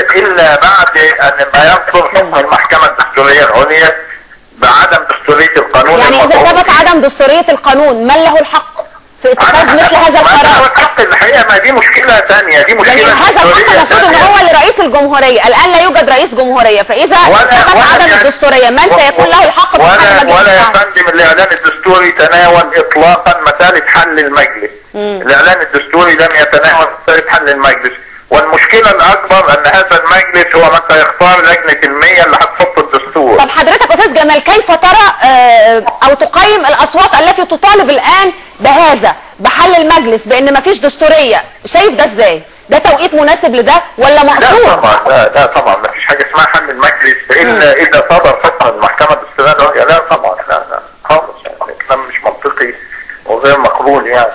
[SPEAKER 5] ان ما ينصر حكم المحكمه الدستوريه العليا بعدم دستوريه القانون.
[SPEAKER 1] يعني اذا ثبت عدم دستوريه القانون من له الحق في اتخاذ مثل هذا القرار؟
[SPEAKER 5] ما الحق الحقيقه، ما دي مشكله ثانيه، دي مشكله
[SPEAKER 1] يعني هذا الحق المفروض ان هو لرئيس الجمهوريه، الان لا يوجد رئيس جمهوريه، فاذا ثبت عدم الدستوريه من سيكون له الحق في حل مجلس الشعب؟
[SPEAKER 5] ولا يا فندم الاعلان الدستوري تناول اطلاقا مساله حل المجلس. الاعلان الدستوري لم يتناول مساله حل المجلس، والمشكله الاكبر ان هذا المجلس هو من سيختار لجنه المية اللي هتحط الدستور.
[SPEAKER 1] طب حضرتك استاذ جمال كيف ترى او تقيم الاصوات التي تطالب الان بهذا بحل المجلس بان مفيش دستوريه؟ شايف ده ازاي؟ ده توقيت مناسب لده ولا مقصود؟
[SPEAKER 5] لا طبعا مفيش حاجه اسمها حل المجلس الا اذا صدر حكم المحكمه الدستوريه. لا طبعا، لا خالص، يعني كلام مش منطقي وغير مقبول يعني.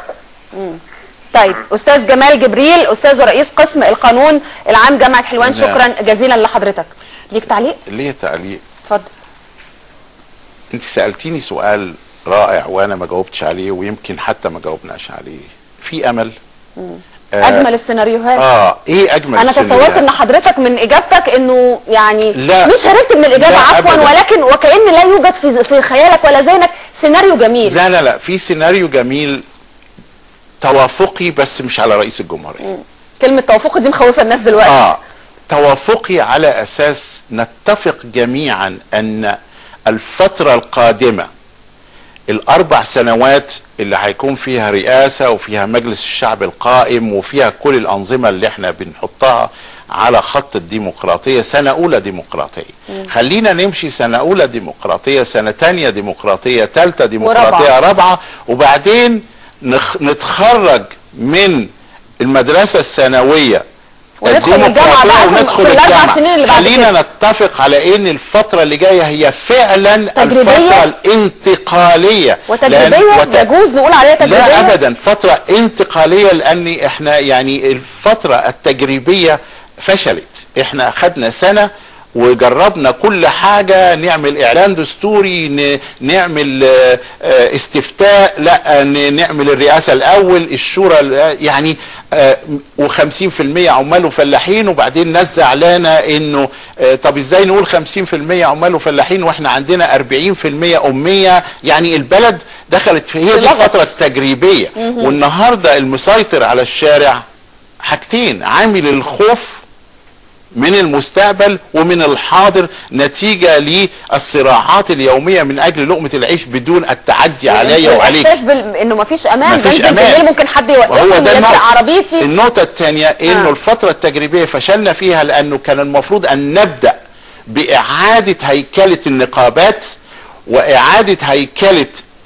[SPEAKER 1] طيب استاذ جمال جبريل، استاذ ورئيس قسم القانون العام جامعه حلوان، شكرا جزيلا لحضرتك. ليك تعليق؟
[SPEAKER 4] ليه تعليق.
[SPEAKER 1] اتفضل.
[SPEAKER 4] انت سالتيني سؤال رائع وانا ما جاوبتش عليه، ويمكن حتى ما جاوبناش عليه. في امل.
[SPEAKER 1] اجمل السيناريوهات.
[SPEAKER 4] ايه اجمل
[SPEAKER 1] انا تصورت ان حضرتك من اجابتك انه يعني
[SPEAKER 4] لا
[SPEAKER 1] مش هربت من الاجابه عفوا، ولكن وكأن لا يوجد في خيالك ولا ذهنك سيناريو جميل.
[SPEAKER 4] لا في سيناريو جميل توافقي بس مش على رئيس الجمهورية.
[SPEAKER 1] كلمة توافقي دي مخوفة الناس دلوقتي.
[SPEAKER 4] توافقي على اساس نتفق جميعا ان الفترة القادمة ال4 سنوات اللي هيكون فيها رئاسة وفيها مجلس الشعب القائم وفيها كل الأنظمة اللي احنا بنحطها على خط الديمقراطية، سنة أولى ديمقراطية. خلينا نمشي سنة أولى ديمقراطية، سنة تانية ديمقراطية، تالتة ديمقراطية، رابعة، وبعدين نتخرج من المدرسة الثانوية
[SPEAKER 1] وندخل الجامعة بقى في الاربع سنين اللي بعد كده.
[SPEAKER 4] خلينا نتفق على ان الفترة اللي جاية هي فعلا الفترة الانتقالية.
[SPEAKER 1] وتجريبية يجوز نقول عليها تجريبية؟
[SPEAKER 4] لا ابدا، فترة انتقالية، لان احنا يعني الفترة التجريبية فشلت. احنا اخدنا سنة وجربنا كل حاجة، نعمل اعلان دستوري، نعمل استفتاء، لا نعمل الرئاسة الاول، الشورى يعني و50% عمال وفلاحين، وبعدين ناس زعلانة انه طب ازاي نقول 50% عمال وفلاحين واحنا عندنا 40% امية؟ يعني البلد دخلت في هي دي الفترة التجريبية. والنهاردة المسيطر على الشارع حاجتين: عامل الخوف من المستقبل ومن الحاضر نتيجة للصراعات اليومية من أجل لقمة العيش بدون التعدي عليا وعليك.
[SPEAKER 1] الإحساس إنه مفيش أمان، بنزل بالليل ممكن حد يوقفني يسرق عربيتي.
[SPEAKER 4] النقطة الثانية إنه الفترة التجريبية فشلنا فيها، لأنه كان المفروض أن نبدأ بإعادة هيكلة النقابات وإعادة هيكلة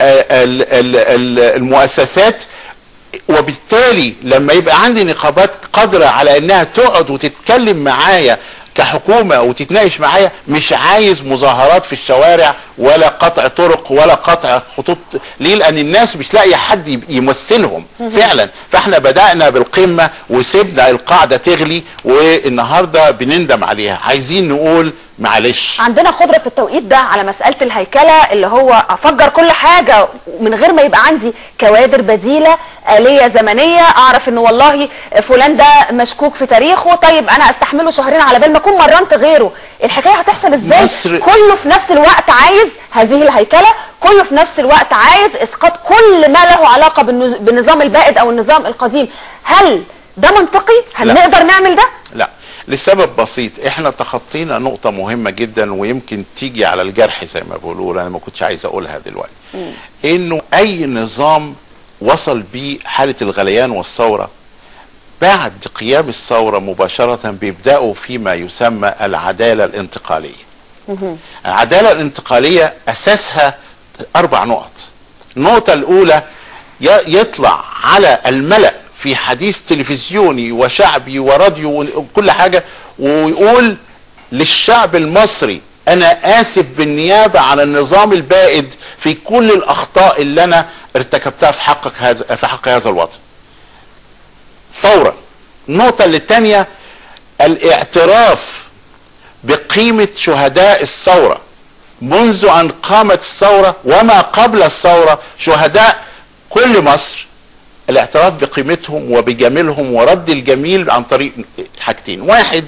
[SPEAKER 4] المؤسسات، وبالتالي لما يبقى عندي نقابات قادرة على انها تقعد وتتكلم معايا كحكومة وتتناقش معايا، مش عايز مظاهرات في الشوارع ولا قطع طرق ولا قطع خطوط. ليه؟ لان الناس مش لاقي حد يمثلهم فعلا. فاحنا بدأنا بالقمة وسيبنا القاعدة تغلي، والنهاردة بنندم عليها. عايزين نقول معلش
[SPEAKER 1] عندنا قدرة في التوقيت ده على مسألة الهيكلة، اللي هو أفجر كل حاجة من غير ما يبقى عندي كوادر بديلة، آلية زمنية، أعرف إنه والله فلان ده مشكوك في تاريخه، طيب أنا أستحمله شهرين على بال ما أكون مرنت غيره. الحكاية هتحصل إزاي؟ كله في نفس الوقت عايز هذه الهيكلة، كله في نفس الوقت عايز إسقاط كل ما له علاقة بالنظام البائد أو النظام القديم. هل ده منطقي؟ هل نقدر نعمل ده؟
[SPEAKER 4] لا، لسبب بسيط. احنا تخطينا نقطة مهمة جدا ويمكن تيجي على الجرح زي ما بيقولوا، انا ما كنتش عايز اقولها دلوقتي. انه اي نظام وصل بيه حالة الغليان والثورة بعد قيام الثورة مباشرة بيبدأوا فيما يسمى العدالة الانتقالية. العدالة الانتقالية اساسها 4 نقط. النقطة الاولى، يطلع على الملأ في حديث تلفزيوني وشعبي وراديو وكل حاجة ويقول للشعب المصري أنا آسف بالنيابة عن النظام البائد في كل الأخطاء اللي أنا ارتكبتها في حق هذا الوطن فورا. النقطة الثانية، الاعتراف بقيمة شهداء الثورة منذ أن قامت الثورة وما قبل الثورة، شهداء كل مصر، الاعتراف بقيمتهم وبجميلهم ورد الجميل عن طريق حاجتين: 1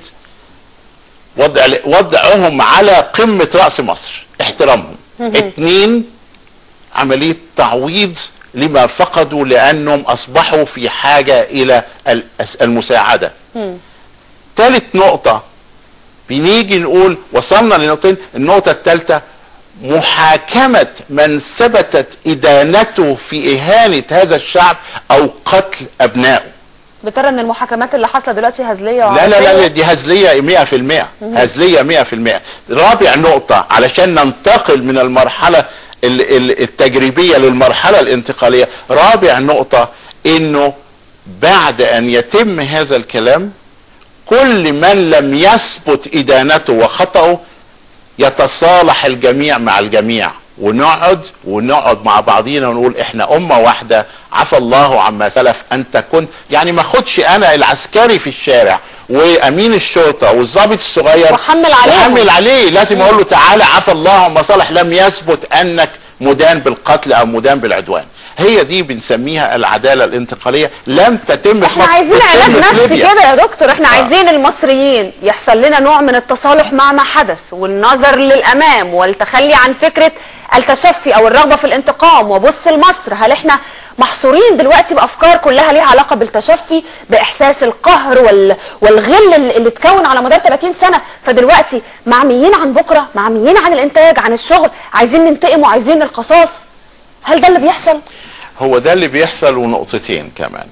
[SPEAKER 4] وضعهم على قمة رأس مصر، احترامهم. 2 عملية تعويض لما فقدوا لأنهم أصبحوا في حاجة إلى المساعدة. 3 نقطة بنيجي نقول وصلنا لنقطتين. النقطة الثالثة، محاكمة من ثبتت إدانته في إهانة هذا الشعب أو قتل أبنائه.
[SPEAKER 1] بترى ان المحاكمات اللي حاصله دلوقتي هزليه
[SPEAKER 4] لا لا لا، دي هزليه 100%، هزليه 100%. رابع نقطه، علشان ننتقل من المرحله التجريبيه للمرحله الانتقاليه، رابع نقطه انه بعد ان يتم هذا الكلام كل من لم يثبت ادانته وخطأه يتصالح الجميع مع الجميع، ونقعد مع بعضينا ونقول احنا امه واحده، عفى الله عما سلف. انت كنت يعني ما خدش انا العسكري في الشارع وامين الشرطه والضابط الصغير وحمل عليه، لازم اقول له تعالى عفى الله عما صلح، لم يثبت انك مدان بالقتل او مدان بالعدوان. هي دي بنسميها العداله الانتقاليه، لم تتم.
[SPEAKER 1] احنا عايزين علاج نفسي كده يا دكتور، احنا عايزين المصريين يحصل لنا نوع من التصالح مع ما حدث والنظر للامام والتخلي عن فكره التشفي او الرغبه في الانتقام وبص لمصر. هل احنا محصورين دلوقتي بافكار كلها ليها علاقه بالتشفي، باحساس القهر والغل اللي اتكون على مدار 30 سنه، فدلوقتي معميين عن بكره، معميين عن الانتاج، عن الشغل، عايزين ننتقم وعايزين القصاص؟ هل ده اللي بيحصل؟
[SPEAKER 4] هو ده اللي بيحصل. ونقطتين كمان.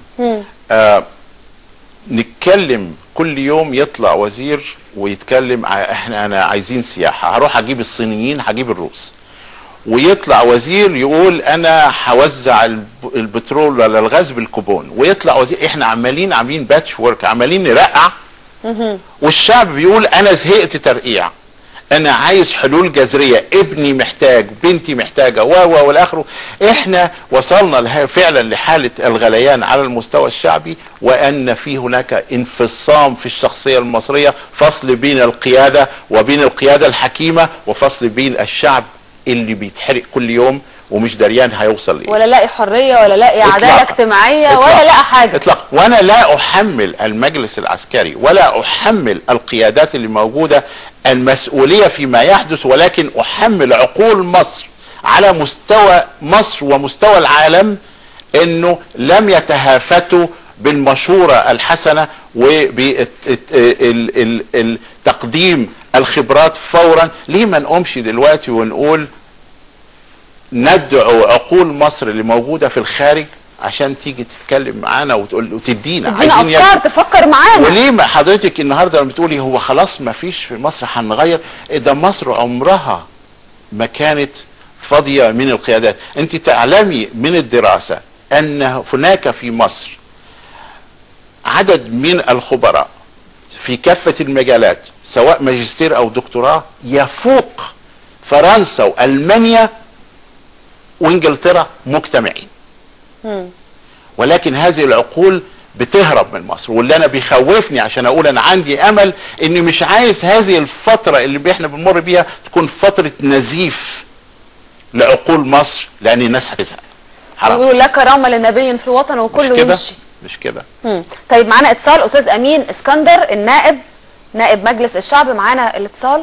[SPEAKER 4] نتكلم كل يوم يطلع وزير ويتكلم انا عايزين سياحه، هروح اجيب الصينيين، هجيب الروس. ويطلع وزير يقول انا هوزع البترول ولا الغاز بالكوبون، ويطلع وزير. احنا عاملين باتش ورك، عمالين نرقع، والشعب بيقول انا زهقت ترقيع، انا عايز حلول جذريه، ابني محتاج، بنتي محتاجه والاخره. احنا وصلنا فعلا لحاله الغليان على المستوى الشعبي، وان في هناك انفصام في الشخصيه المصريه، فصل بين القياده وبين القياده الحكيمه، وفصل بين الشعب اللي بيتحرق كل يوم ومش دريان هيوصل لايه،
[SPEAKER 1] ولا لاقي حريه ولا لاقي عداله اجتماعيه ولا لاقي حاجه
[SPEAKER 4] اطلاقا. وانا لا احمل المجلس العسكري ولا احمل القيادات اللي موجوده المسؤوليه فيما يحدث، ولكن احمل عقول مصر على مستوى مصر ومستوى العالم انه لم يتهافتوا بالمشوره الحسنه وبتقديم الخبرات فورا. ليه ما نقومش دلوقتي ونقول ندعو عقول مصر اللي موجوده في الخارج عشان تيجي تتكلم معانا وتدينا
[SPEAKER 1] افكار تفكر معانا؟
[SPEAKER 4] وليه ما حضرتك النهارده لما بتقولي هو خلاص ما فيش في مصر هنغير؟ ده مصر عمرها ما كانت فاضيه من القيادات. انت تعلمي من الدراسه ان هناك في مصر عدد من الخبراء في كافه المجالات سواء ماجستير او دكتوراه يفوق فرنسا والمانيا وانجلترا مجتمعين. ولكن هذه العقول بتهرب من مصر. واللي انا بيخوفني عشان اقول انا عندي امل اني مش عايز هذه الفتره اللي احنا بنمر بيها تكون فتره نزيف لعقول مصر، لان الناس هتزهق.
[SPEAKER 1] يقولوا لا كرامه لنبي في وطنه وكله يمشي.
[SPEAKER 4] مش كده.
[SPEAKER 1] طيب معانا اتصال، استاذ امين اسكندر النائب، نائب مجلس الشعب، معانا الاتصال.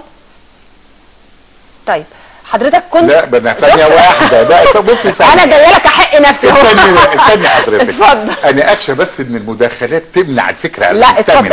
[SPEAKER 1] طيب حضرتك كنت
[SPEAKER 3] لا بدنا ثانيه واحده. لا بصي ثانيه،
[SPEAKER 1] انا جايه لك احق نفسي.
[SPEAKER 3] استني حضرتك.
[SPEAKER 1] اتفضل.
[SPEAKER 3] انا اخشى بس ان المداخلات تمنع الفكره.
[SPEAKER 1] لا اتفضل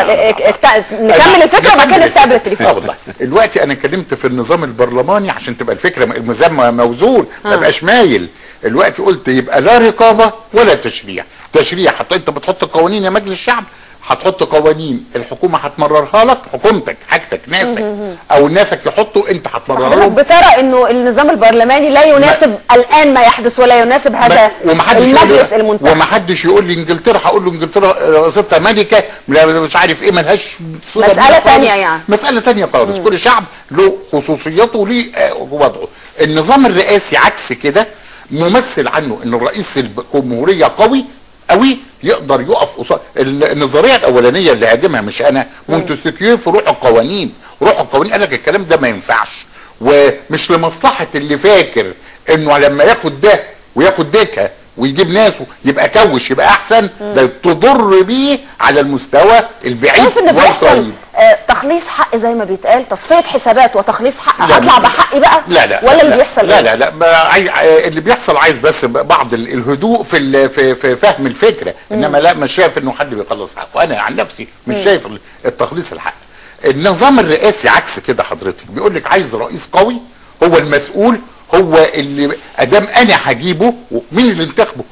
[SPEAKER 1] نكمل الفكره وبعد كده نستقبل التليفون.
[SPEAKER 3] والله دلوقتي انا اتكلمت في النظام البرلماني عشان تبقى الفكره الميزان موزون، ما يبقاش مايل. دلوقتي قلت يبقى لا رقابه ولا تشريع. تشريع انت بتحط قوانين يا مجلس الشعب، هتحط قوانين الحكومه هتمررها لك، حكومتك حاجتك ناسك او ناسك يحطوا انت هتمررها لهم.
[SPEAKER 1] بترى انه النظام البرلماني لا يناسب الان ما يحدث ولا يناسب هذا المجلس المنتخب.
[SPEAKER 3] ومحدش يقول لي انجلترا، هقول له انجلترا رئيستها ملكه مش عارف ايه، ملهاش
[SPEAKER 1] مساله ثانيه يعني،
[SPEAKER 3] مساله ثانيه خالص. كل شعب له خصوصياته وليه وضعه. النظام الرئاسي عكس كده، ممثل عنه ان الرئيس الجمهوريه قوي قوي يقدر يقف قصاد. النظريه الاولانيه اللي هاجمها مش انا، مونتسكيو في روح القوانين. روح القوانين قال لك الكلام ده ما ينفعش، ومش لمصلحه اللي فاكر انه لما ياخد ده وياخد دكه ويجيب ناسه يبقى كوش يبقى احسن، ده تضر بيه على المستوى البعيد.
[SPEAKER 1] شايف ان بيحصل تخليص حق زي ما بيتقال، تصفيه حسابات وتخليص حق، اطلع بحقي بقى؟
[SPEAKER 3] لا
[SPEAKER 1] ولا اللي بيحصل
[SPEAKER 3] لا اللي بيحصل عايز بس بعض الهدوء في فهم الفكره، انما لا مش شايف انه حد بيخلص حقه. انا عن نفسي مش شايف التخليص الحق. النظام الرئاسي عكس كده حضرتك، بيقول لك عايز رئيس قوي هو المسؤول، هو اللي ادام انا هجيبه. مين اللي انتخبه؟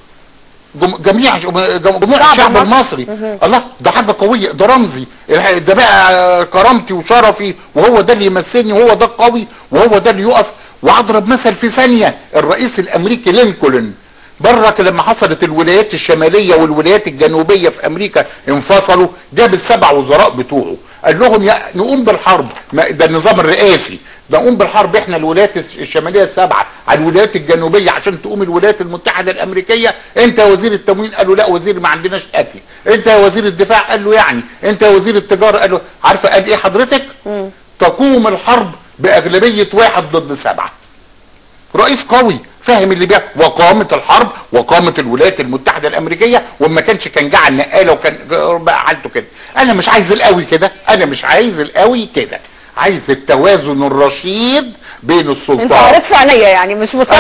[SPEAKER 3] جميع الشعب المصري. الله، ده حاجه قويه، ده رمزي، ده بقى كرامتي وشرفي، وهو ده اللي يمثلني، وهو ده القوي، وهو ده اللي يقف. واضرب مثل في ثانيه، الرئيس الامريكي لينكولن برك لما حصلت الولايات الشماليه والولايات الجنوبيه في امريكا انفصلوا، جاب ال7 وزراء بتوعه قال لهم نقوم بالحرب. ده النظام الرئاسي، ده نقوم بالحرب احنا الولايات الشماليه ال7 على الولايات الجنوبيه عشان تقوم الولايات المتحده الامريكيه. انت يا وزير التموين، قال له لا وزير ما عندناش اكل. انت يا وزير الدفاع، قال له يعني. انت يا وزير التجاره، قال له عارفه قال ايه حضرتك؟ تقوم الحرب باغلبيه 1 ضد 7. رئيس قوي فاهم اللي بيعمل، وقامت الحرب وقامت الولايات المتحده الامريكيه، وما كان جعل نقاله وكان بقى حالته كده. انا مش عايز القوي كده، انا مش عايز القوي كده، عايز التوازن الرشيد بين السلطات.
[SPEAKER 1] انت قريت في عينيا يعني، مش مضطر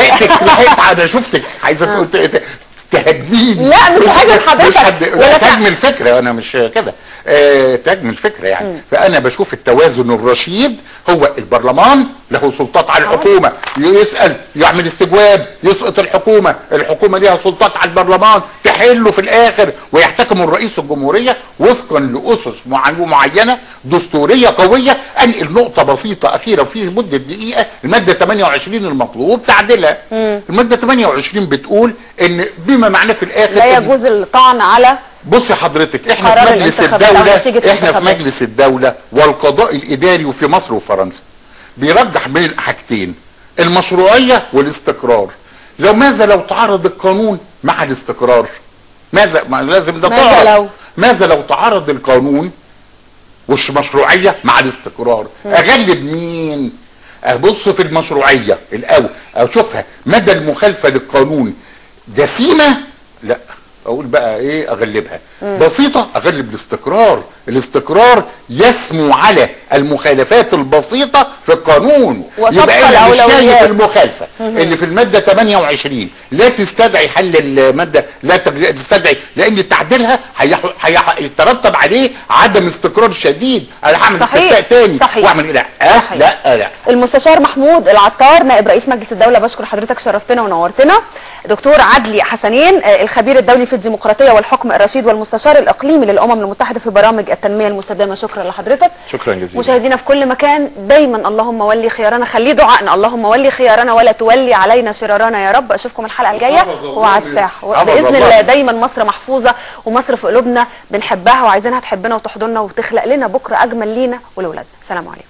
[SPEAKER 3] لحقتك انا شفتك عايزه تهاجميني.
[SPEAKER 1] لا مش هاجم حضرتك
[SPEAKER 3] ولا تهاجم الفكره، انا مش كده. تهاجم الفكره يعني. فانا بشوف التوازن الرشيد هو البرلمان له سلطات على الحكومه، يسال يعمل استجواب، يسقط الحكومه، الحكومه ليها سلطات على البرلمان تحله في الاخر، ويحتكم الرئيس الجمهوريه وفقا لاسس معينه دستوريه قويه. انقل نقطه بسيطه اخيره في مده دقيقه، الماده 28 المطلوب تعديلها. الماده 28 بتقول ان بما معناه في الاخر
[SPEAKER 1] لا يجوز الطعن على.
[SPEAKER 3] بصي حضرتك، احنا في مجلس الدوله، احنا في مجلس الدوله والقضاء الاداري وفي مصر وفرنسا بيرجح بين حاجتين، المشروعيه والاستقرار. ماذا لو تعارض القانون مع الاستقرار؟ لازم ده ماذا لو تعارض القانون والمشروعيه مع الاستقرار؟ اغلب مين؟ ابص في المشروعيه الاول، اشوفها مدى المخالفه للقانون جسيمه، لا اقول بقى ايه اغلبها. بسيطه اغلب الاستقرار. الاستقرار يسمو على المخالفات البسيطه في القانون. يبقى انا مش شايف المخالفه اللي في الماده 28 لا تستدعي حل الماده، لا تستدعي، لان تعديلها هيترتب عليه عدم استقرار شديد. انا هعمل استفتاء تاني واعمل لا لا.
[SPEAKER 1] المستشار محمود العطار نائب رئيس مجلس الدوله، بشكر حضرتك، شرفتنا ونورتنا. دكتور عدلي حسنين الخبير الدولي في الديمقراطيه والحكم الرشيد والمستشار الاقليمي للامم المتحده في برامج التنميه المستدامه، شكرا لحضرتك.
[SPEAKER 4] شكرا جزيلا.
[SPEAKER 1] مشاهدينا في كل مكان، دايما اللهم ولي خيارنا، خليه دعائنا، اللهم ولي خيارنا ولا تولي علينا شرارنا يا رب. اشوفكم الحلقه الجايه وعلى الساحه باذن الله. دايما مصر محفوظه ومصر في قلوبنا، بنحبها وعايزينها تحبنا وتحضننا وتخلق لنا بكره اجمل لينا ولولادنا. سلام عليكم.